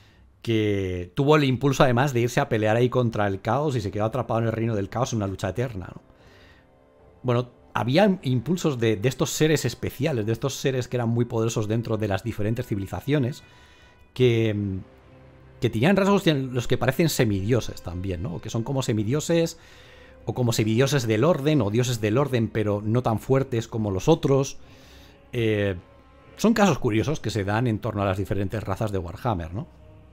Que tuvo el impulso además de irse a pelear ahí contra el caos y se quedó atrapado en el reino del caos en una lucha eterna, ¿no? Bueno, había impulsos de, de estos seres especiales, de estos seres que eran muy poderosos dentro de las diferentes civilizaciones, que, que tenían rasgos en los que parecen semidioses también, ¿no? O que son como semidioses, o como semidioses del orden, o dioses del orden, pero no tan fuertes como los otros. Eh, son casos curiosos que se dan en torno a las diferentes razas de Warhammer, ¿no?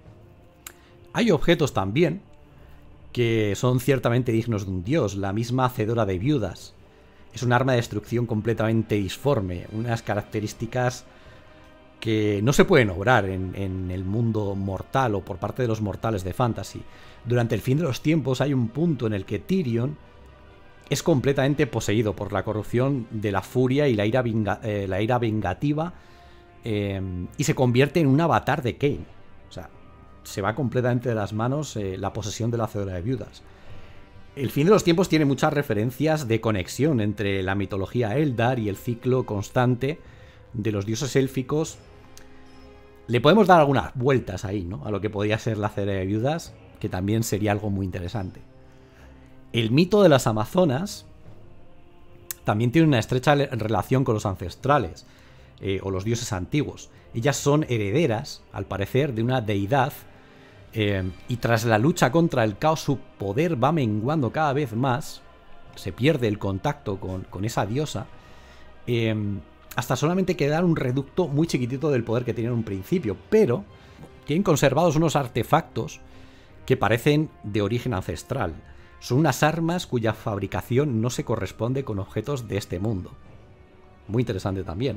Hay objetos también que son ciertamente dignos de un dios. La misma hacedora de viudas es un arma de destrucción completamente disforme, unas características que no se pueden obrar en, en el mundo mortal o por parte de los mortales de fantasy. Durante el fin de los tiempos hay un punto en el que Tyrion es completamente poseído por la corrupción de la furia y la ira, venga, eh, la ira vengativa eh, y se convierte en un avatar de Cain. O sea, se va completamente de las manos eh, la posesión de la hacedora de viudas. El fin de los tiempos tiene muchas referencias de conexión entre la mitología Eldar y el ciclo constante de los dioses élficos. Le podemos dar algunas vueltas ahí, ¿no? A lo que podría ser la hacedora de viudas, que también sería algo muy interesante. El mito de las amazonas también tiene una estrecha relación con los ancestrales eh, o los dioses antiguos. Ellas son herederas, al parecer, de una deidad. Eh, y tras la lucha contra el caos, su poder va menguando cada vez más. Se pierde el contacto con, con esa diosa. Eh, hasta solamente quedar un reducto muy chiquitito del poder que tenían en un principio. Pero tienen conservados unos artefactos que parecen de origen ancestral. Son unas armas cuya fabricación no se corresponde con objetos de este mundo. Muy interesante también.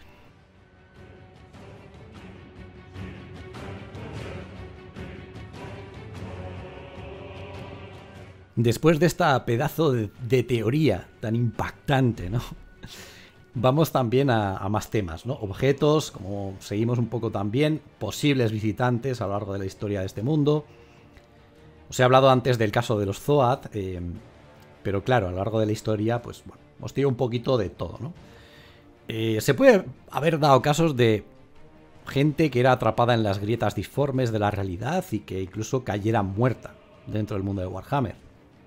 Después de esta pedazo de, de teoría tan impactante, ¿no? Vamos también a, a más temas, ¿no? Objetos, como seguimos un poco también, posibles visitantes a lo largo de la historia de este mundo. Os he hablado antes del caso de los Zoad, eh, pero claro, a lo largo de la historia, pues bueno, os tiro un poquito de todo, ¿no? Eh, se puede haber dado casos de gente que era atrapada en las grietas disformes de la realidad y que incluso cayera muerta dentro del mundo de Warhammer.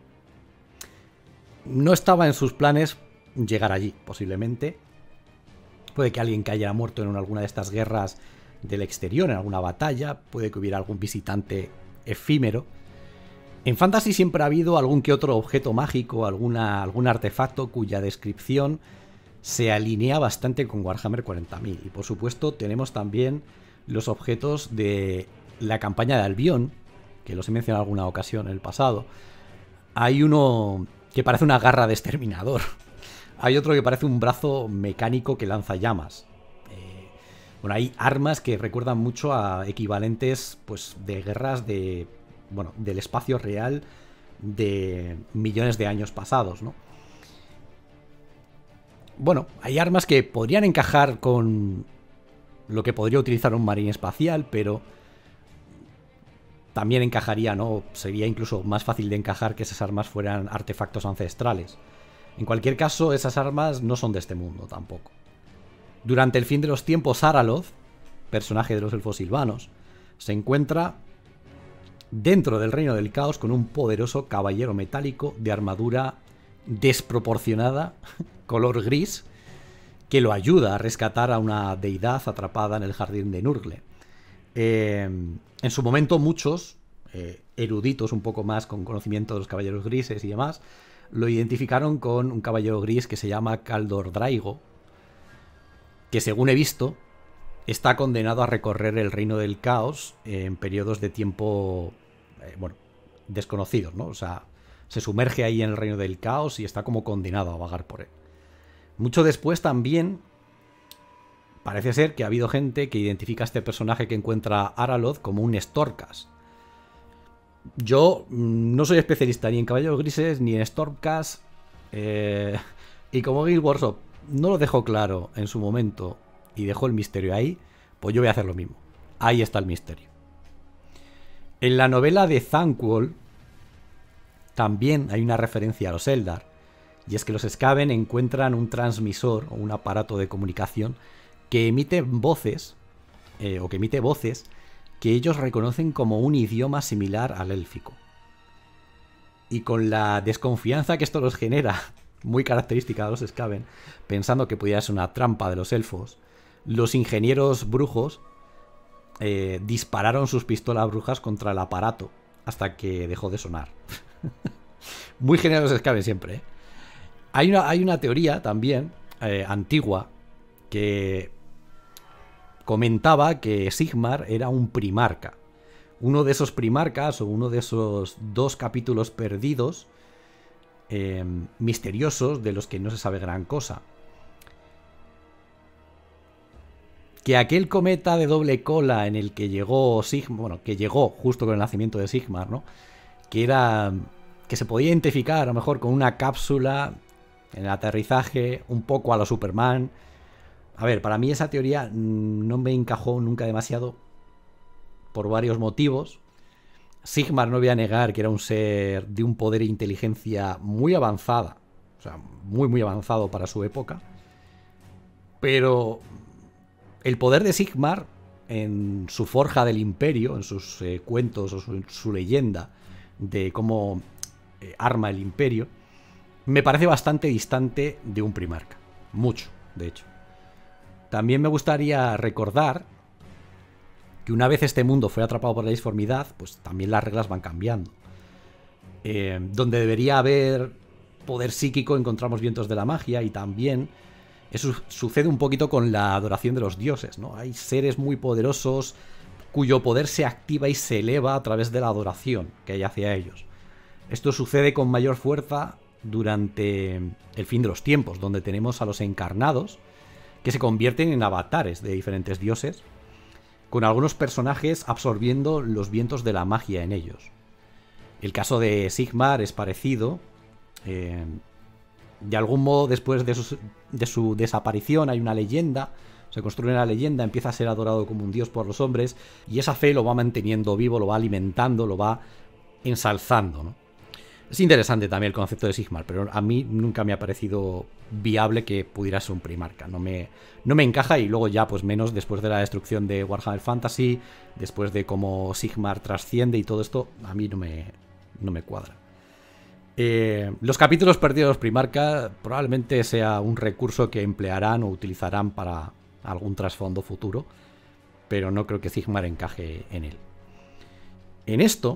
No estaba en sus planes llegar allí, posiblemente. Puede que alguien cayera muerto en alguna de estas guerras del exterior, en alguna batalla. Puede que hubiera algún visitante efímero. En Fantasy siempre ha habido algún que otro objeto mágico, alguna, algún artefacto cuya descripción se alinea bastante con Warhammer cuarenta mil. Y por supuesto tenemos también los objetos de la campaña de Albion, que los he mencionado en alguna ocasión en el pasado. Hay uno que parece una garra de exterminador. Hay otro que parece un brazo mecánico que lanza llamas. Eh, bueno, hay armas que recuerdan mucho a equivalentes, pues, de guerras de, bueno, del espacio real de millones de años pasados, ¿no? bueno, hay armas que podrían encajar con lo que podría utilizar un marín espacial, pero también encajaría, ¿no? Sería incluso más fácil de encajar que esas armas fueran artefactos ancestrales. En cualquier caso, esas armas no son de este mundo tampoco. Durante el fin de los tiempos, Araloth, personaje de los elfos silvanos, se encuentra dentro del reino del caos con un poderoso caballero metálico de armadura desproporcionada, color gris, que lo ayuda a rescatar a una deidad atrapada en el jardín de Nurgle. Eh, en su momento muchos eh, eruditos un poco más con conocimiento de los caballeros grises y demás lo identificaron con un caballero gris que se llama Kaldor Draigo, que según he visto está condenado a recorrer el reino del caos en periodos de tiempo eh, bueno, desconocidos, ¿no? O sea, se sumerge ahí en el reino del caos y está como condenado a vagar por él. Mucho después también parece ser que ha habido gente que identifica a este personaje que encuentra Araloth como un Stormcast. Yo no soy especialista ni en caballeros grises ni en Stormcast, eh, y como Guild Workshop no lo dejó claro en su momento y dejó el misterio ahí, pues yo voy a hacer lo mismo. Ahí está el misterio. En la novela de Thanquol también hay una referencia a los Eldar, y es que los Skaven encuentran un transmisor o un aparato de comunicación que emite voces, eh, o que emite voces que ellos reconocen como un idioma similar al élfico. Y con la desconfianza que esto los genera, muy característica de los Skaven, pensando que pudiera ser una trampa de los elfos, los ingenieros brujos eh, dispararon sus pistolas brujas contra el aparato hasta que dejó de sonar. Muy genial los Skaven siempre, ¿eh? Hay una, hay una teoría también eh, antigua que comentaba que Sigmar era un primarca. Uno de esos primarcas o uno de esos dos capítulos perdidos eh, misteriosos de los que no se sabe gran cosa. Que aquel cometa de doble cola en el que llegó Sigmar, bueno, que llegó justo con el nacimiento de Sigmar, ¿no? Que era, que se podía identificar a lo mejor con una cápsula en el aterrizaje, un poco a lo Superman. A ver, para mí esa teoría no me encajó nunca demasiado por varios motivos. Sigmar, no voy a negar que era un ser de un poder e inteligencia muy avanzada, o sea, muy muy avanzado para su época. Pero el poder de Sigmar en su forja del imperio, en sus eh, cuentos o su, su leyenda de cómo eh, arma el imperio, me parece bastante distante de un primarca. Mucho, de hecho. También me gustaría recordar que una vez este mundo fue atrapado por la disformidad, pues también las reglas van cambiando. Eh, donde debería haber poder psíquico encontramos vientos de la magia, y también eso sucede un poquito con la adoración de los dioses, ¿no? Hay seres muy poderosos cuyo poder se activa y se eleva a través de la adoración que hay hacia ellos. Esto sucede con mayor fuerza durante el fin de los tiempos, donde tenemos a los encarnados que se convierten en avatares de diferentes dioses, con algunos personajes absorbiendo los vientos de la magia en ellos. El caso de Sigmar es parecido. Eh, de algún modo, después de su, de su desaparición hay una leyenda, se construye una leyenda, empieza a ser adorado como un dios por los hombres, y esa fe lo va manteniendo vivo, lo va alimentando, lo va ensalzando, ¿no? Es interesante también el concepto de Sigmar, pero a mí nunca me ha parecido viable que pudiera ser un primarca. No me, no me encaja, y luego ya pues menos después de la destrucción de Warhammer Fantasy, después de cómo Sigmar trasciende y todo esto, a mí no me, no me cuadra. Eh, los capítulos perdidos de los primarca probablemente sea un recurso que emplearán o utilizarán para algún trasfondo futuro, pero no creo que Sigmar encaje en él. En esto,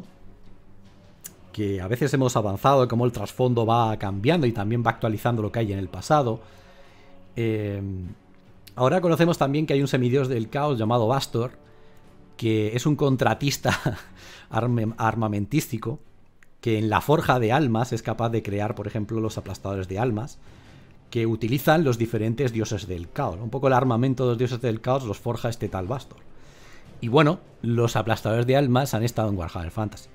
que a veces hemos avanzado de cómo el trasfondo va cambiando y también va actualizando lo que hay en el pasado. Eh, ahora conocemos también que hay un semidios del caos llamado Bastor, que es un contratista armamentístico, que en la forja de almas es capaz de crear, por ejemplo, los aplastadores de almas, que utilizan los diferentes dioses del caos. Un poco el armamento de los dioses del caos los forja este tal Bastor. Y bueno, los aplastadores de almas han estado en Warhammer Fantasy.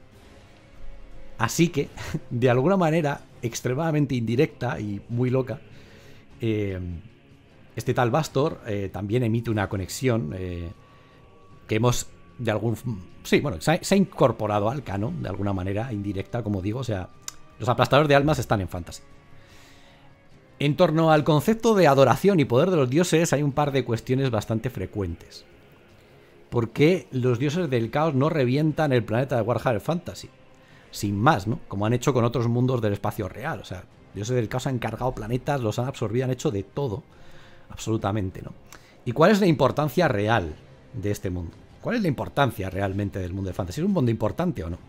Así que, de alguna manera extremadamente indirecta y muy loca, eh, este tal Bastor eh, también emite una conexión eh, que hemos de algún... Sí, bueno, se ha, se ha incorporado al canon de alguna manera indirecta, como digo. O sea, los aplastadores de almas están en Fantasy. En torno al concepto de adoración y poder de los dioses hay un par de cuestiones bastante frecuentes. ¿Por qué los dioses del caos no revientan el planeta de Warhammer Fantasy? Sin más, ¿no? Como han hecho con otros mundos del espacio real. O sea, los dioses del caos han cargado planetas, los han absorbido, han hecho de todo. Absolutamente, ¿no? ¿Y cuál es la importancia real de este mundo? ¿Cuál es la importancia realmente del mundo de Fantasy? ¿Es un mundo importante o no?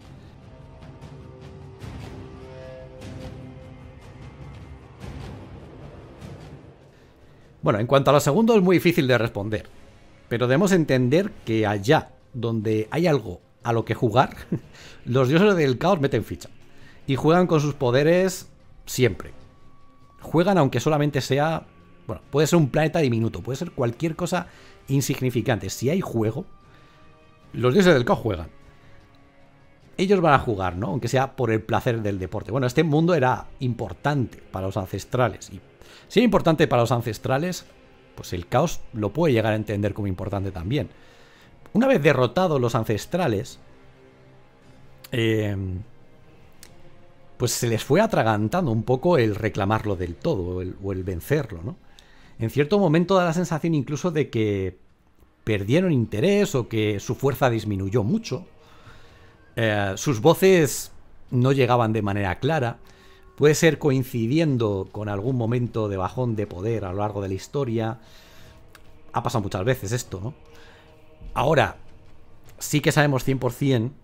Bueno, en cuanto a lo segundo es muy difícil de responder. Pero debemos entender que allá donde hay algo a lo que jugar, los dioses del caos meten ficha. Y juegan con sus poderes siempre. Juegan aunque solamente sea... Bueno, puede ser un planeta diminuto, puede ser cualquier cosa insignificante. Si hay juego, los dioses del caos juegan. Ellos van a jugar, ¿no? Aunque sea por el placer del deporte. Bueno, este mundo era importante para los ancestrales. Y si era importante para los ancestrales, pues el caos lo puede llegar a entender como importante también. Una vez derrotados los ancestrales, eh, pues se les fue atragantando un poco el reclamarlo del todo, o el, o el vencerlo, ¿no? En cierto momento da la sensación incluso de que perdieron interés o que su fuerza disminuyó mucho. Eh, sus voces no llegaban de manera clara. Puede ser coincidiendo con algún momento de bajón de poder a lo largo de la historia. Ha pasado muchas veces esto, ¿no? Ahora, sí que sabemos cien por cien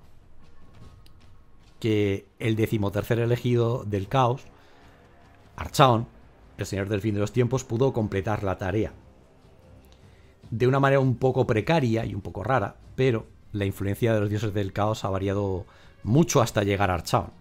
que el decimotercer elegido del caos, Archaon, el señor del fin de los tiempos, pudo completar la tarea. De una manera un poco precaria y un poco rara, pero la influencia de los dioses del caos ha variado mucho hasta llegar a Archaon.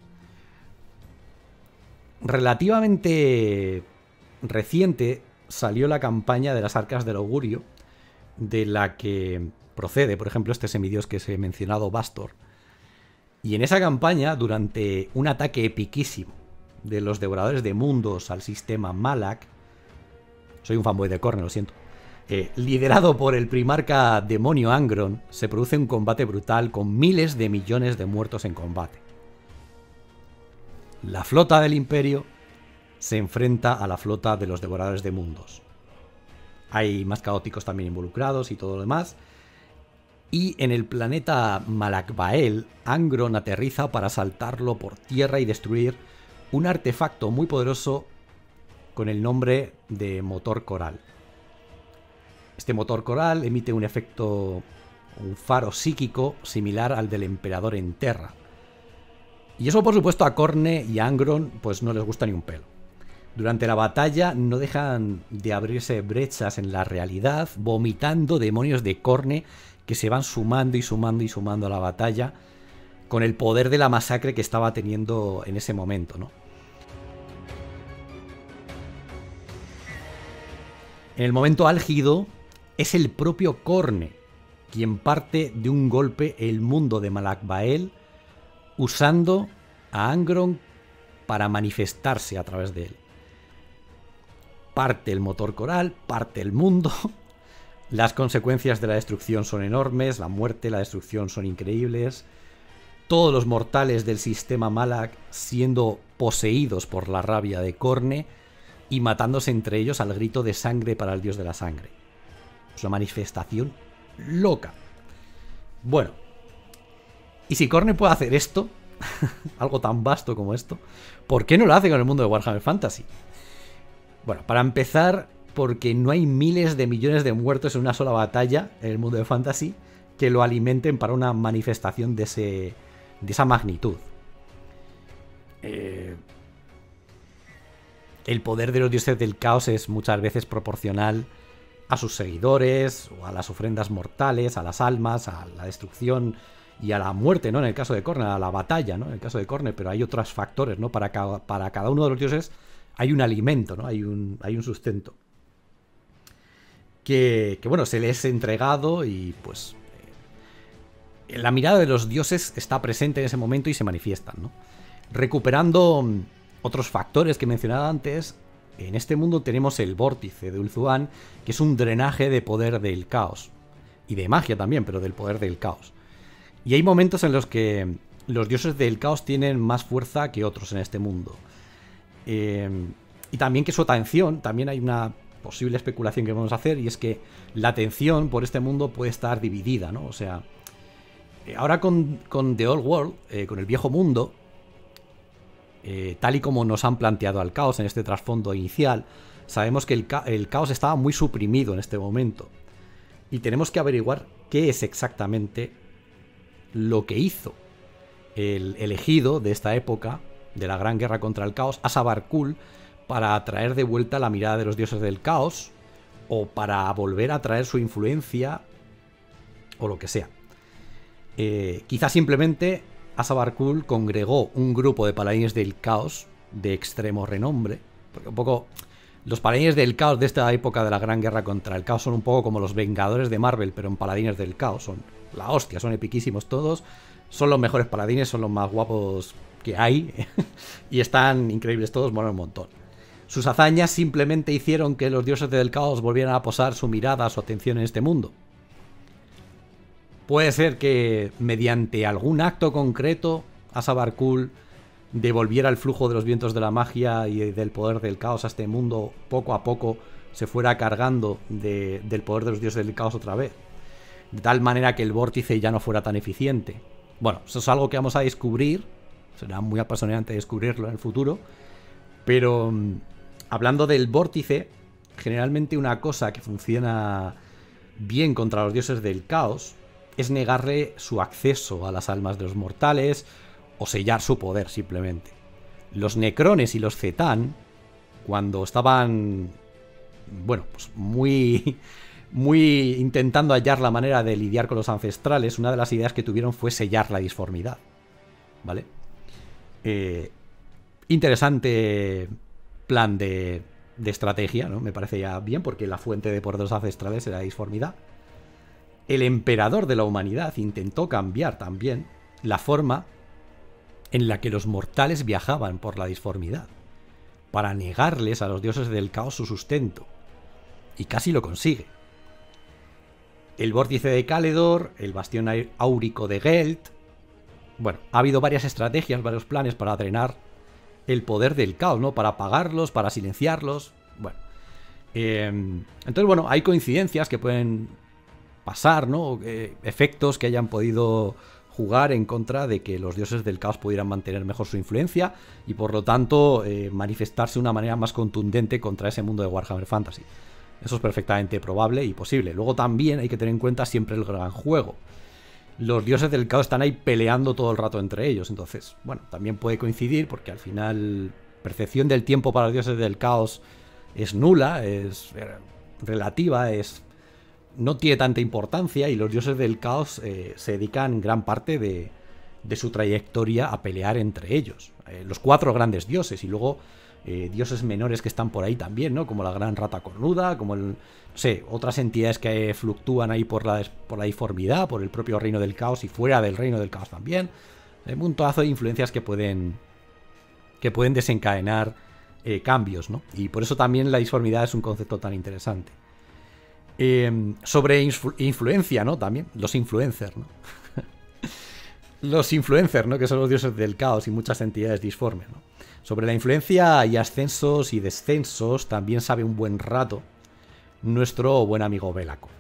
Relativamente reciente salió la campaña de las Arcas del Augurio, de la que procede, por ejemplo, este semidios que os he mencionado, Bastor. Y en esa campaña, durante un ataque epiquísimo de los devoradores de mundos al sistema Malak, soy un fanboy de Khorne, lo siento, eh, liderado por el primarca demonio Angron, se produce un combate brutal con miles de millones de muertos en combate. La flota del Imperio se enfrenta a la flota de los devoradores de mundos. Hay más caóticos también involucrados y todo lo demás. Y en el planeta Malakbael, Angron aterriza para saltarlo por tierra y destruir un artefacto muy poderoso con el nombre de motor coral. Este motor coral emite un efecto, un faro psíquico similar al del emperador en Terra. Y eso, por supuesto, a Khorne y a Angron pues no les gusta ni un pelo. Durante la batalla no dejan de abrirse brechas en la realidad, vomitando demonios de Khorne que se van sumando y sumando y sumando a la batalla con el poder de la masacre que estaba teniendo en ese momento, ¿no? En el momento álgido es el propio Khorne quien parte de un golpe el mundo de Malakbael, usando a Angron para manifestarse a través de él. Parte el motor coral, parte el mundo. Las consecuencias de la destrucción son enormes, la muerte, la destrucción son increíbles. Todos los mortales del sistema Malak siendo poseídos por la rabia de Khorne y matándose entre ellos al grito de sangre para el dios de la sangre. Es una manifestación loca. Bueno, y si Khorne puede hacer esto, algo tan vasto como esto, ¿por qué no lo hace con el mundo de Warhammer Fantasy? Bueno, para empezar, porque no hay miles de millones de muertos en una sola batalla en el mundo de Fantasy que lo alimenten para una manifestación de, ese, de esa magnitud. Eh, el poder de los dioses del caos es muchas veces proporcional a sus seguidores, o a las ofrendas mortales, a las almas, a la destrucción y a la muerte, ¿no? En el caso de Khorne, a la batalla, ¿no? En el caso de Khorne, pero hay otros factores, ¿no? Para cada, para cada uno de los dioses hay un alimento, ¿no? Hay un, hay un sustento. Que, que, bueno, se les es entregado y, pues, eh, la mirada de los dioses está presente en ese momento y se manifiestan, ¿no? Recuperando otros factores que mencionaba antes, en este mundo tenemos el vórtice de Ulthuan, que es un drenaje de poder del caos. Y de magia también, pero del poder del caos. Y hay momentos en los que los dioses del caos tienen más fuerza que otros en este mundo. Eh, y también que su atención, también hay una posible especulación que vamos a hacer, y es que la atención por este mundo puede estar dividida, ¿no? O sea, ahora con, con The Old World, eh, con el viejo mundo, eh, tal y como nos han planteado al caos en este trasfondo inicial, sabemos que el, ca el caos estaba muy suprimido en este momento. Y tenemos que averiguar qué es exactamente lo que hizo el elegido de esta época, de la Gran Guerra contra el Caos, Asa Barkul, para atraer de vuelta la mirada de los dioses del caos, o para volver a traer su influencia, o lo que sea. Eh, quizá simplemente Asa Barkul congregó un grupo de paladines del caos de extremo renombre, porque un poco los paladines del caos de esta época de la Gran Guerra contra el Caos son un poco como los Vengadores de Marvel, pero en paladines del caos, son la hostia, son epiquísimos todos, son los mejores paladines, son los más guapos que hay, y están increíbles todos, molan un montón. Sus hazañas simplemente hicieron que los dioses del caos volvieran a posar su mirada, su atención en este mundo. Puede ser que mediante algún acto concreto Asa Barkul devolviera el flujo de los vientos de la magia y del poder del caos a este mundo, poco a poco se fuera cargando de, del poder de los dioses del caos otra vez, de tal manera que el vórtice ya no fuera tan eficiente. Bueno, eso es algo que vamos a descubrir, será muy apasionante descubrirlo en el futuro, pero hablando del vórtice, generalmente una cosa que funciona bien contra los dioses del caos es negarle su acceso a las almas de los mortales o sellar su poder simplemente. Los necrones y los Zetán, cuando estaban, bueno, pues muy, muy intentando hallar la manera de lidiar con los ancestrales, una de las ideas que tuvieron fue sellar la disformidad, ¿vale? Eh, interesante plan de, de estrategia, ¿no? Me parece ya bien, porque la fuente de poder de los ancestrales era la disformidad. El emperador de la humanidad intentó cambiar también la forma en la que los mortales viajaban por la disformidad, para negarles a los dioses del caos su sustento. Y casi lo consigue. El vórtice de Caledor, el bastión áurico de Geld. Bueno, ha habido varias estrategias, varios planes para drenar el poder del caos, ¿no? Para apagarlos, para silenciarlos. Bueno. Eh, entonces, bueno, hay coincidencias que pueden pasar, ¿no? Eh, efectos que hayan podido jugar en contra de que los dioses del caos pudieran mantener mejor su influencia y por lo tanto eh, manifestarse de una manera más contundente contra ese mundo de Warhammer Fantasy. Eso es perfectamente probable y posible. Luego también hay que tener en cuenta siempre el gran juego. Los dioses del caos están ahí peleando todo el rato entre ellos, entonces, bueno, también puede coincidir porque al final percepción del tiempo para los dioses del caos es nula, es relativa, es no tiene tanta importancia y los dioses del caos eh, se dedican gran parte de, de su trayectoria a pelear entre ellos. Eh, los cuatro grandes dioses y luego eh, dioses menores que están por ahí también, ¿no? Como la gran rata cornuda, como el, no sé, otras entidades que fluctúan ahí por la, por la disformidad, por el propio reino del caos y fuera del reino del caos también. Hay un montonazo de influencias que pueden, que pueden desencadenar eh, cambios, ¿no? Y por eso también la disformidad es un concepto tan interesante. Eh, sobre influ influencia, ¿no? También, los influencers, ¿no? Los influencers, ¿no? Que son los dioses del caos y muchas entidades disformes, ¿no? Sobre la influencia y ascensos y descensos también sabe un buen rato nuestro buen amigo Be'lakor.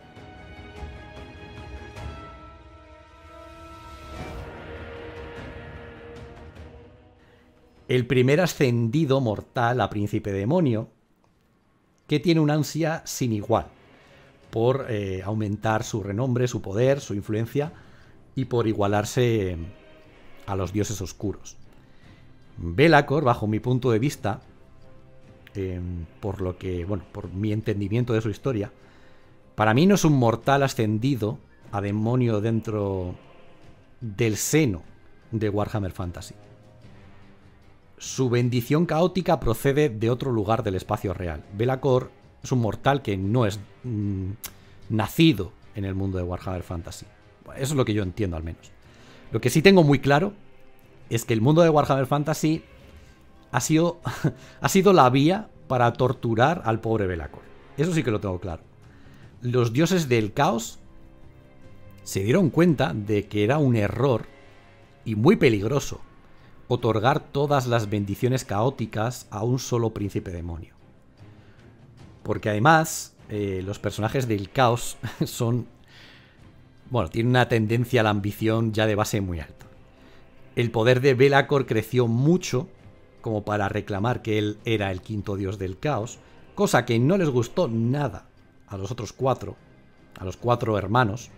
El primer ascendido mortal a príncipe demonio, que tiene una ansia sin igual por eh, aumentar su renombre, su poder, su influencia y por igualarse a los dioses oscuros. Be'lakor, bajo mi punto de vista, eh, por lo que, bueno, por mi entendimiento de su historia, para mí no es un mortal ascendido a demonio dentro del seno de Warhammer Fantasy. Su bendición caótica procede de otro lugar del espacio real. Be'lakor es un mortal que no es mmm, nacido en el mundo de Warhammer Fantasy. Bueno, eso es lo que yo entiendo al menos. Lo que sí tengo muy claro es que el mundo de Warhammer Fantasy ha sido, ha sido la vía para torturar al pobre Be'lakor. Eso sí que lo tengo claro. Los dioses del caos se dieron cuenta de que era un error y muy peligroso otorgar todas las bendiciones caóticas a un solo príncipe demonio. Porque además, eh, los personajes del caos son... Bueno, tienen una tendencia a la ambición ya de base muy alta. El poder de Be'lakor creció mucho como para reclamar que él era el quinto dios del caos, cosa que no les gustó nada a los otros cuatro, a los cuatro hermanos,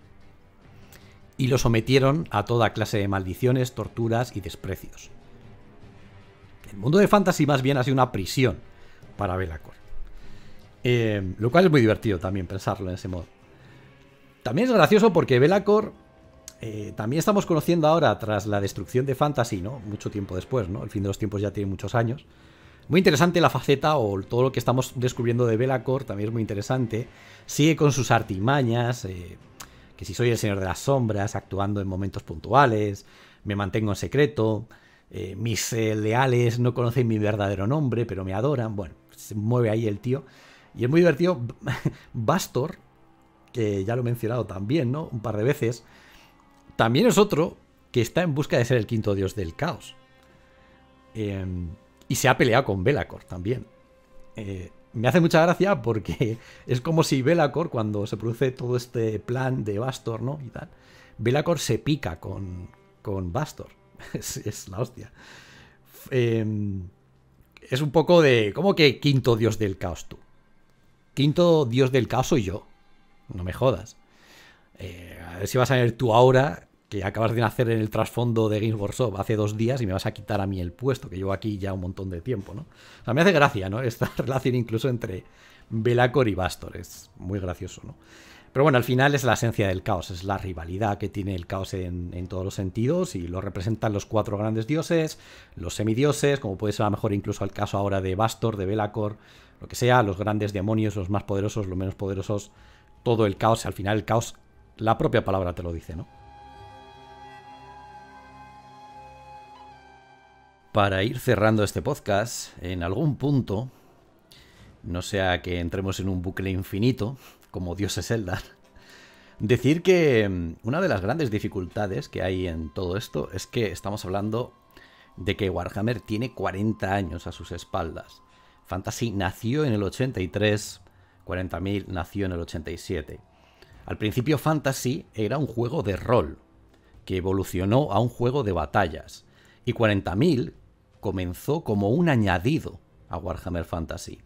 y lo sometieron a toda clase de maldiciones, torturas y desprecios. El mundo de Fantasy más bien ha sido una prisión para Be'lakor. Eh, lo cual es muy divertido también pensarlo en ese modo. También es gracioso porque Be'lakor eh, también estamos conociendo ahora, tras la destrucción de Fantasy, ¿no? Mucho tiempo después, ¿no? El fin de los tiempos ya tiene muchos años. Muy interesante la faceta, o todo lo que estamos descubriendo de Be'lakor, también es muy interesante. Sigue con sus artimañas, eh, que si soy el señor de las sombras, actuando en momentos puntuales, me mantengo en secreto, eh, mis eh, leales no conocen mi verdadero nombre, pero me adoran. Bueno, se mueve ahí el tío. Y es muy divertido. Bastor, que ya lo he mencionado también, ¿no? Un par de veces, también es otro que está en busca de ser el quinto dios del caos. Eh, y se ha peleado con Be'lakor también. Eh, me hace mucha gracia porque es como si Be'lakor, cuando se produce todo este plan de Bastor, ¿no? Y tal, Be'lakor se pica con, con Bastor. es, es la hostia. Eh, es un poco de... ¿Cómo que quinto dios del caos tú? Quinto dios del caos soy yo. No me jodas. Eh, a ver si vas a ver tú ahora, que acabas de nacer en el trasfondo de Games Workshop hace dos días, y me vas a quitar a mí el puesto, que llevo aquí ya un montón de tiempo, ¿no? O sea, me hace gracia, ¿no? Esta relación incluso entre Be'lakor y Bastor. Es muy gracioso, ¿no? Pero bueno, al final es la esencia del caos, es la rivalidad que tiene el caos en, en todos los sentidos, y lo representan los cuatro grandes dioses, los semidioses, como puede ser a lo mejor incluso el caso ahora de Bastor, de Be'lakor, lo que sea, los grandes demonios, los más poderosos, los menos poderosos, todo el caos. Al final el caos, la propia palabra te lo dice, ¿no? Para ir cerrando este podcast, en algún punto, no sea que entremos en un bucle infinito, como dioses Eldar, decir que una de las grandes dificultades que hay en todo esto es que estamos hablando de que Warhammer tiene cuarenta años a sus espaldas. Fantasy nació en el ochenta y tres, cuarenta mil nació en el ochenta y siete. Al principio Fantasy era un juego de rol, que evolucionó a un juego de batallas, y cuarenta mil comenzó como un añadido a Warhammer Fantasy.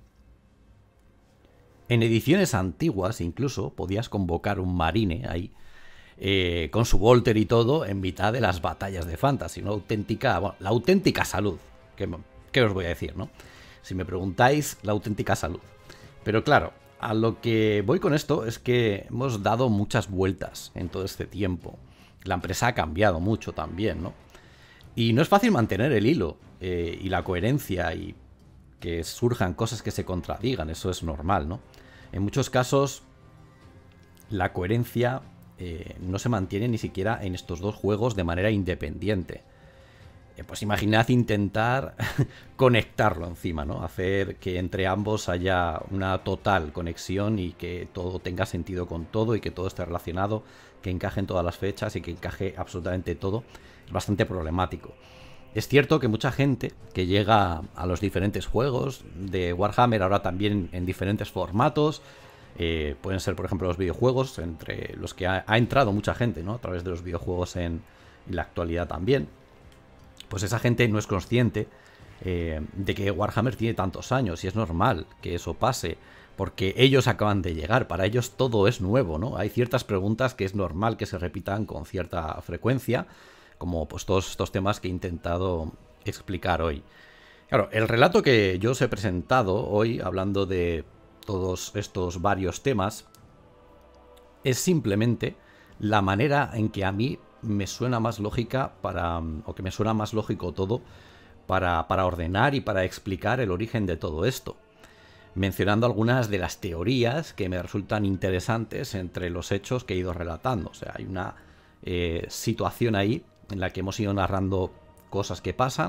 En ediciones antiguas incluso podías convocar un marine ahí, eh, con su Volter y todo, en mitad de las batallas de Fantasy. Una auténtica, bueno, la auténtica salud. ¿Qué, qué os voy a decir, no? Si me preguntáis, la auténtica salud. Pero claro, a lo que voy con esto es que hemos dado muchas vueltas en todo este tiempo. La empresa ha cambiado mucho también, ¿no? Y no es fácil mantener el hilo eh, y la coherencia, y que surjan cosas que se contradigan. Eso es normal, ¿no? En muchos casos, la coherencia eh, no se mantiene ni siquiera en estos dos juegos de manera independiente. Eh, pues imaginad intentar conectarlo encima, ¿no? Hacer que entre ambos haya una total conexión y que todo tenga sentido con todo y que todo esté relacionado, que encajen todas las fechas y que encaje absolutamente todo. Es bastante problemático. Es cierto que mucha gente que llega a los diferentes juegos de Warhammer, ahora también en diferentes formatos, eh, pueden ser por ejemplo los videojuegos, entre los que ha, ha entrado mucha gente, ¿no? A través de los videojuegos en, en la actualidad también. Pues esa gente no es consciente eh, de que Warhammer tiene tantos años, y es normal que eso pase, porque ellos acaban de llegar, para ellos todo es nuevo, ¿no? Hay ciertas preguntas que es normal que se repitan con cierta frecuencia, como pues todos estos temas que he intentado explicar hoy. Claro, el relato que yo os he presentado hoy, hablando de todos estos varios temas, es simplemente la manera en que a mí me suena más lógica para, o que me suena más lógico todo para, para ordenar y para explicar el origen de todo esto, mencionando algunas de las teorías que me resultan interesantes entre los hechos que he ido relatando. O sea, hay una eh, situación ahí en la que hemos ido narrando cosas que pasan,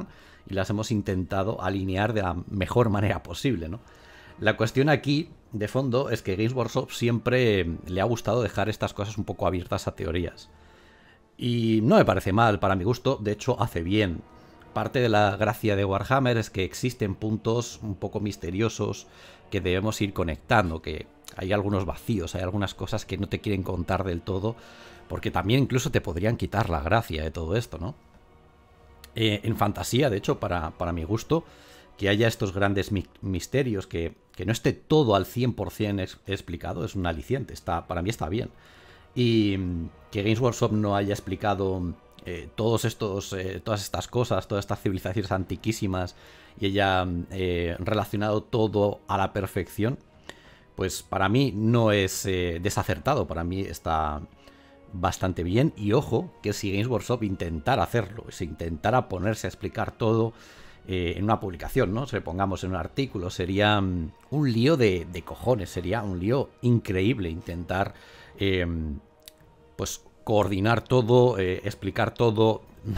y las hemos intentado alinear de la mejor manera posible, ¿no? La cuestión aquí, de fondo, es que Games Workshop siempre le ha gustado dejar estas cosas un poco abiertas a teorías. Y no me parece mal, para mi gusto, de hecho hace bien. Parte de la gracia de Warhammer es que existen puntos un poco misteriosos que debemos ir conectando, que hay algunos vacíos, hay algunas cosas que no te quieren contar del todo, porque también incluso te podrían quitar la gracia de todo esto, ¿no? Eh, en fantasía, de hecho, para, para mi gusto, que haya estos grandes mi misterios, que, que no esté todo al cien por cien ex explicado, es un aliciente, está, para mí está bien. Y que Games Workshop no haya explicado eh, todos estos, eh, todas estas cosas, todas estas civilizaciones antiquísimas, y haya eh, relacionado todo a la perfección, pues para mí no es eh, desacertado, para mí está bastante bien. Y ojo, que si Games Workshop intentara hacerlo, si intentara ponerse a explicar todo eh, en una publicación, ¿no? Se pongamos en un artículo, sería um, un lío de, de cojones, sería un lío increíble intentar eh, pues coordinar todo, eh, explicar todo,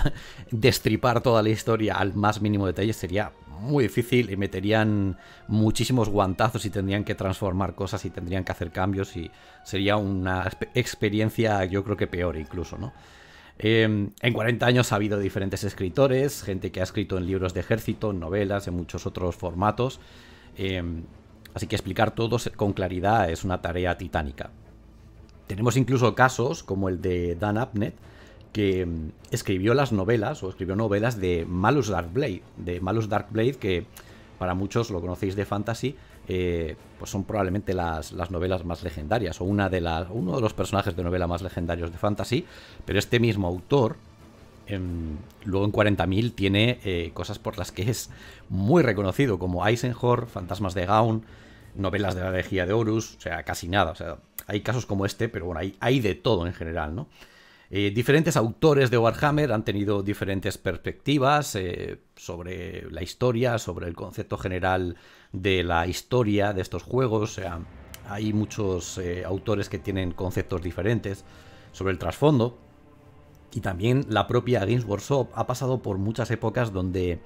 destripar toda la historia al más mínimo detalle. Sería muy difícil y meterían muchísimos guantazos y tendrían que transformar cosas y tendrían que hacer cambios y sería una experiencia, yo creo que peor incluso, ¿no? Eh, en cuarenta años ha habido diferentes escritores, gente que ha escrito en libros de ejército, en novelas, en muchos otros formatos, eh, así que explicar todo con claridad es una tarea titánica. Tenemos incluso casos como el de Dan Abnett, que escribió las novelas, o escribió novelas de Malus Darkblade, de Malus Darkblade, que para muchos lo conocéis de fantasy, eh, pues son probablemente las, las novelas más legendarias, o una de las, uno de los personajes de novela más legendarios de fantasy, pero este mismo autor, eh, luego en cuarenta mil, tiene eh, cosas por las que es muy reconocido, como Eisenhorn, Fantasmas de Gaun, novelas de la herejía de Horus, o sea, casi nada, o sea, hay casos como este, pero bueno, hay, hay de todo en general, ¿no? Eh, diferentes autores de Warhammer han tenido diferentes perspectivas eh, sobre la historia, sobre el concepto general de la historia de estos juegos. O sea, hay muchos eh, autores que tienen conceptos diferentes sobre el trasfondo. Y también la propia Games Workshop ha pasado por muchas épocas donde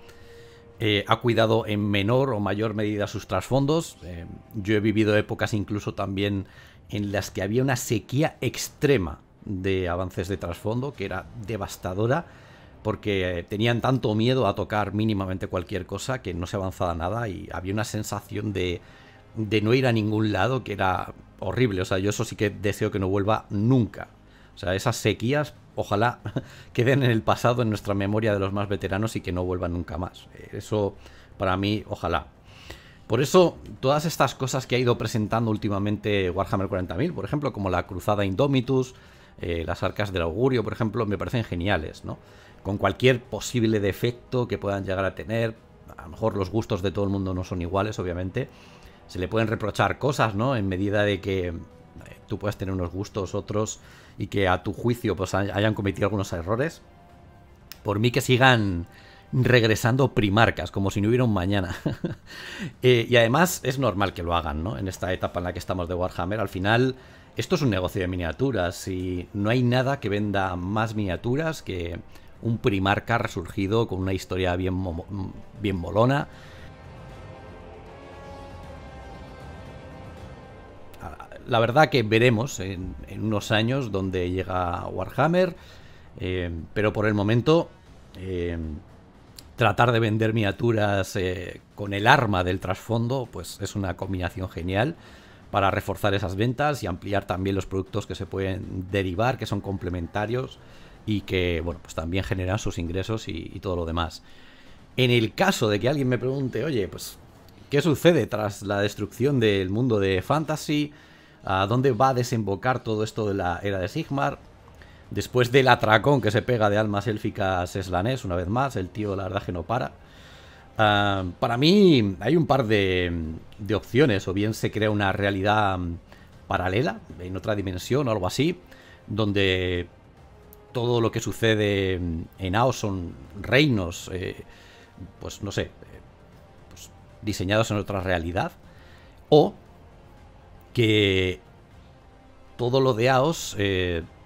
eh, ha cuidado en menor o mayor medida sus trasfondos. Eh, yo he vivido épocas incluso también en las que había una sequía extrema de avances de trasfondo, que era devastadora, porque tenían tanto miedo a tocar mínimamente cualquier cosa que no se avanzaba nada y había una sensación de, de no ir a ningún lado que era horrible. O sea, yo eso sí que deseo que no vuelva nunca. O sea, esas sequías ojalá queden en el pasado, en nuestra memoria de los más veteranos, y que no vuelvan nunca más. Eso para mí, ojalá. Por eso, todas estas cosas que ha ido presentando últimamente Warhammer cuarenta mil, por ejemplo, como la Cruzada Indomitus, Eh, las arcas del augurio, por ejemplo, me parecen geniales, ¿no? Con cualquier posible defecto que puedan llegar a tener, a lo mejor los gustos de todo el mundo no son iguales, obviamente, se le pueden reprochar cosas, ¿no? En medida de que eh, tú puedes tener unos gustos, otros, y que a tu juicio pues hayan cometido algunos errores. Por mí que sigan regresando primarcas, como si no hubiera un mañana. eh, y además es normal que lo hagan, ¿no? En esta etapa en la que estamos de Warhammer, al final esto es un negocio de miniaturas y no hay nada que venda más miniaturas que un primarca resurgido con una historia bien, mo bien molona. La verdad que veremos en, en unos años dónde llega Warhammer, eh, pero por el momento eh, tratar de vender miniaturas eh, con el arma del trasfondo pues es una combinación genial para reforzar esas ventas y ampliar también los productos que se pueden derivar, que son complementarios y que, bueno, pues también generan sus ingresos y, y todo lo demás. En el caso de que alguien me pregunte, oye, pues, ¿qué sucede tras la destrucción del mundo de Fantasy? ¿A dónde va a desembocar todo esto de la era de Sigmar? Después del atracón que se pega de almas élficas Slanesh, una vez más, el tío la verdad que no para. Uh, para mí hay un par de, de opciones, o bien se crea una realidad paralela, en otra dimensión o algo así, donde todo lo que sucede en A O S son reinos, eh, pues no sé, eh, pues diseñados en otra realidad, o que todo lo de A O S eh,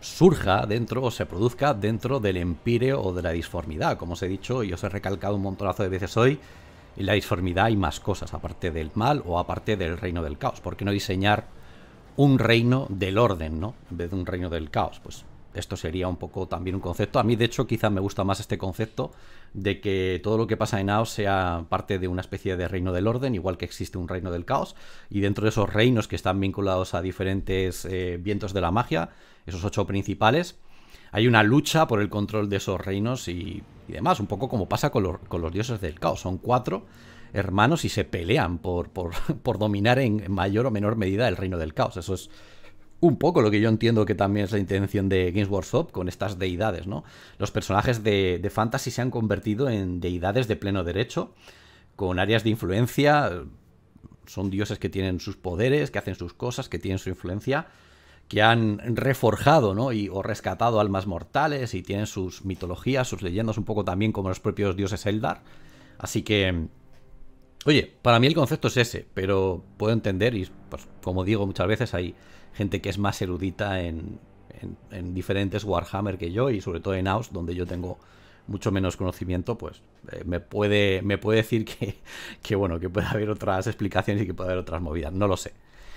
surja dentro o se produzca dentro del empíreo o de la disformidad. Como os he dicho y os he recalcado un montonazo de veces hoy, en la disformidad hay más cosas aparte del mal o aparte del reino del caos. ¿Por qué no diseñar un reino del orden, ¿no? En vez de un reino del caos? Pues esto sería un poco también un concepto. A mí, de hecho, quizás me gusta más este concepto de que todo lo que pasa en Naos sea parte de una especie de reino del orden, igual que existe un reino del caos, y dentro de esos reinos que están vinculados a diferentes eh, vientos de la magia, esos ocho principales, hay una lucha por el control de esos reinos y, y demás, un poco como pasa con los, con los dioses del caos. Son cuatro hermanos y se pelean por, por, por dominar en mayor o menor medida el reino del caos. Eso es un poco lo que yo entiendo que también es la intención de Games Workshop con estas deidades, ¿no? Los personajes de, de Fantasy se han convertido en deidades de pleno derecho, con áreas de influencia. Son dioses que tienen sus poderes, que hacen sus cosas, que tienen su influencia, que han reforjado, ¿no? Y, o rescatado almas mortales y tienen sus mitologías, sus leyendas, un poco también como los propios dioses Eldar. Así que, oye, para mí el concepto es ese, pero puedo entender, y pues como digo muchas veces, hay gente que es más erudita en, en, en diferentes Warhammer que yo, y sobre todo en Naos, donde yo tengo mucho menos conocimiento, pues eh, me puede me puede decir que, que, bueno, que puede haber otras explicaciones y que puede haber otras movidas, no lo sé.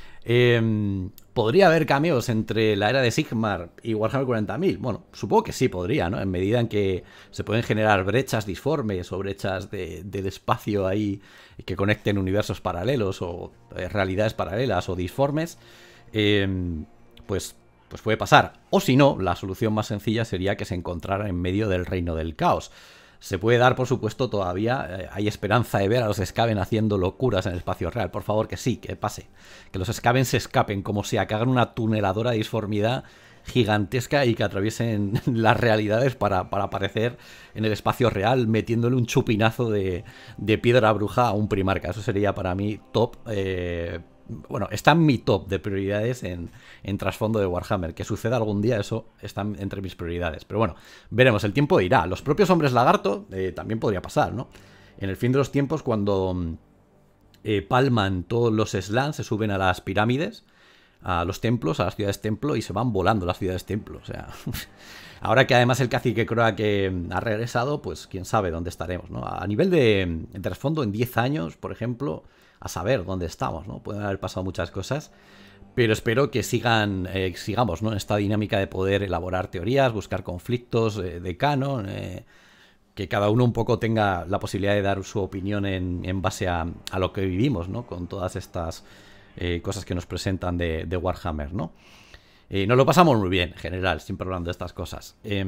Eh, ¿Podría haber cameos entre la era de Sigmar y Warhammer cuarenta mil? Bueno, supongo que sí podría, ¿no? En medida en que se pueden generar brechas disformes o brechas de, del espacio ahí que conecten universos paralelos o eh, realidades paralelas o disformes, eh, pues, pues puede pasar. O si no, la solución más sencilla sería que se encontrara en medio del reino del caos. Se puede dar, por supuesto, todavía eh, hay esperanza de ver a los Skaven haciendo locuras en el espacio real. Por favor, que sí, que pase. Que los Skaven se escapen, como sea, que hagan una tuneladora de disformidad gigantesca y que atraviesen las realidades para, para aparecer en el espacio real metiéndole un chupinazo de, de piedra bruja a un primarca. Eso sería para mí top. Eh, bueno, está en mi top de prioridades en, en trasfondo de Warhammer. Que suceda algún día, eso está entre mis prioridades. Pero bueno, veremos, el tiempo irá. Los propios hombres lagarto eh, también podría pasar, ¿no? En el fin de los tiempos, cuando eh, palman todos los slans, se suben a las pirámides, a los templos, a las ciudades templo, y se van volando las ciudades templo. O sea, ahora que además el cacique Croa que ha regresado, pues quién sabe dónde estaremos, ¿no? A nivel de, de trasfondo, en diez años, por ejemplo, a saber dónde estamos, ¿no? Pueden haber pasado muchas cosas, pero espero que sigan, eh, sigamos, ¿no? En esta dinámica de poder elaborar teorías, buscar conflictos eh, de canon, eh, que cada uno un poco tenga la posibilidad de dar su opinión en, en base a, a lo que vivimos, ¿no? Con todas estas eh, cosas que nos presentan de, de Warhammer, ¿no? Eh, nos lo pasamos muy bien, en general, siempre hablando de estas cosas. Eh,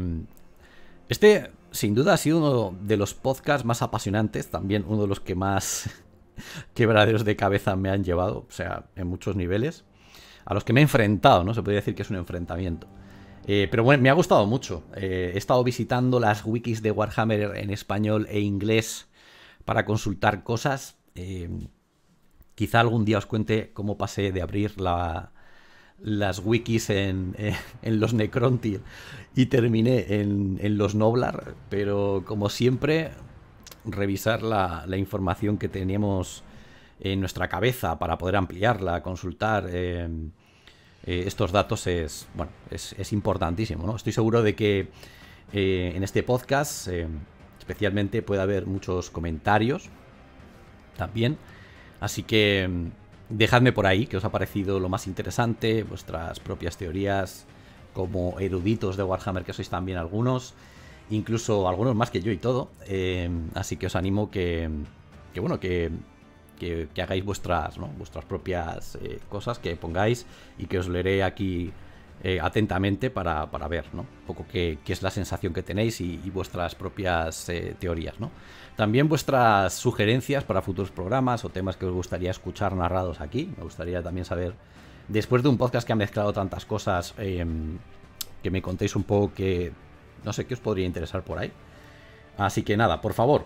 este, sin duda, ha sido uno de los podcasts más apasionantes, también uno de los que más quebraderos de cabeza me han llevado, o sea, en muchos niveles, a los que me he enfrentado, ¿no? Se podría decir que es un enfrentamiento. Eh, pero bueno, me ha gustado mucho. Eh, he estado visitando las wikis de Warhammer en español e inglés para consultar cosas. Eh, quizá algún día os cuente cómo pasé de abrir la, las wikis en, eh, en los Necrontyr y terminé en, en los Noblar, pero como siempre, revisar la, la información que teníamos en nuestra cabeza para poder ampliarla, consultar eh, eh, estos datos es, bueno, es, es importantísimo, ¿no? Estoy seguro de que eh, en este podcast eh, especialmente puede haber muchos comentarios también, así que dejadme por ahí qué os ha parecido lo más interesante, vuestras propias teorías como eruditos de Warhammer que sois también algunos, incluso algunos más que yo y todo, eh, así que os animo que, que bueno, que, que, que hagáis vuestras, ¿no? vuestras propias eh, cosas, que pongáis y que os leeré aquí eh, atentamente para, para ver, ¿no? Un poco qué, qué es la sensación que tenéis y, y vuestras propias eh, teorías, ¿no? También vuestras sugerencias para futuros programas o temas que os gustaría escuchar narrados aquí. Me gustaría también saber, después de un podcast que ha mezclado tantas cosas, eh, que me contéis un poco que no sé qué os podría interesar por ahí. Así que nada, por favor,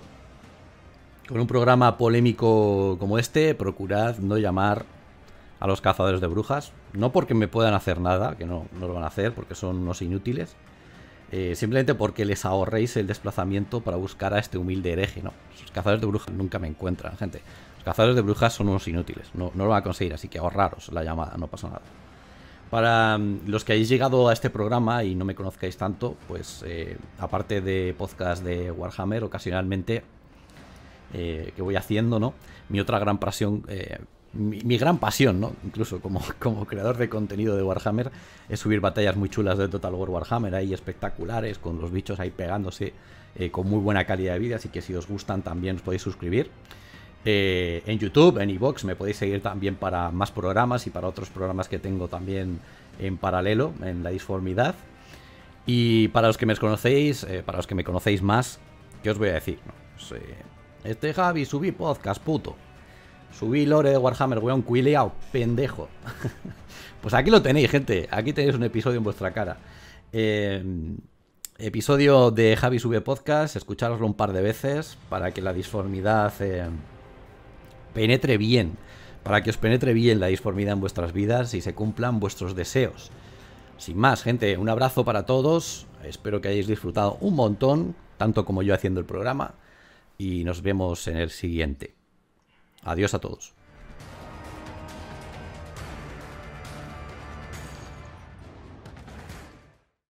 con un programa polémico como este, procurad no llamar a los cazadores de brujas. No porque me puedan hacer nada, que no, no lo van a hacer, porque son unos inútiles. Eh, simplemente porque les ahorréis el desplazamiento para buscar a este humilde hereje, ¿no? Los cazadores de brujas nunca me encuentran, gente. Los cazadores de brujas son unos inútiles, no, no lo van a conseguir, así que ahorraros la llamada, no pasa nada. Para los que hayáis llegado a este programa y no me conozcáis tanto, pues eh, aparte de podcast de Warhammer, ocasionalmente eh, que voy haciendo, ¿no? Mi otra gran pasión, eh, mi, mi gran pasión, ¿no? Incluso como, como creador de contenido de Warhammer, es subir batallas muy chulas de Total War Warhammer, ahí espectaculares, con los bichos ahí pegándose, eh, con muy buena calidad de vida, así que si os gustan también os podéis suscribir. Eh, en YouTube, en iVoox, me podéis seguir también para más programas y para otros programas que tengo también en paralelo, en la disformidad. Y para los que me conocéis, eh, para los que me conocéis más, ¿qué os voy a decir? No, pues, eh, este Javi, subí podcast, puto. Subí lore de Warhammer, weón, cuileao, pendejo. Pues aquí lo tenéis, gente. Aquí tenéis un episodio en vuestra cara. Eh, episodio de Javi Sube Podcast. Escuchároslo un par de veces para que la disformidad eh, penetre bien. Para que os penetre bien la disformidad en vuestras vidas y se cumplan vuestros deseos. Sin más, gente, un abrazo para todos. Espero que hayáis disfrutado un montón, tanto como yo haciendo el programa. Y nos vemos en el siguiente. Adiós a todos.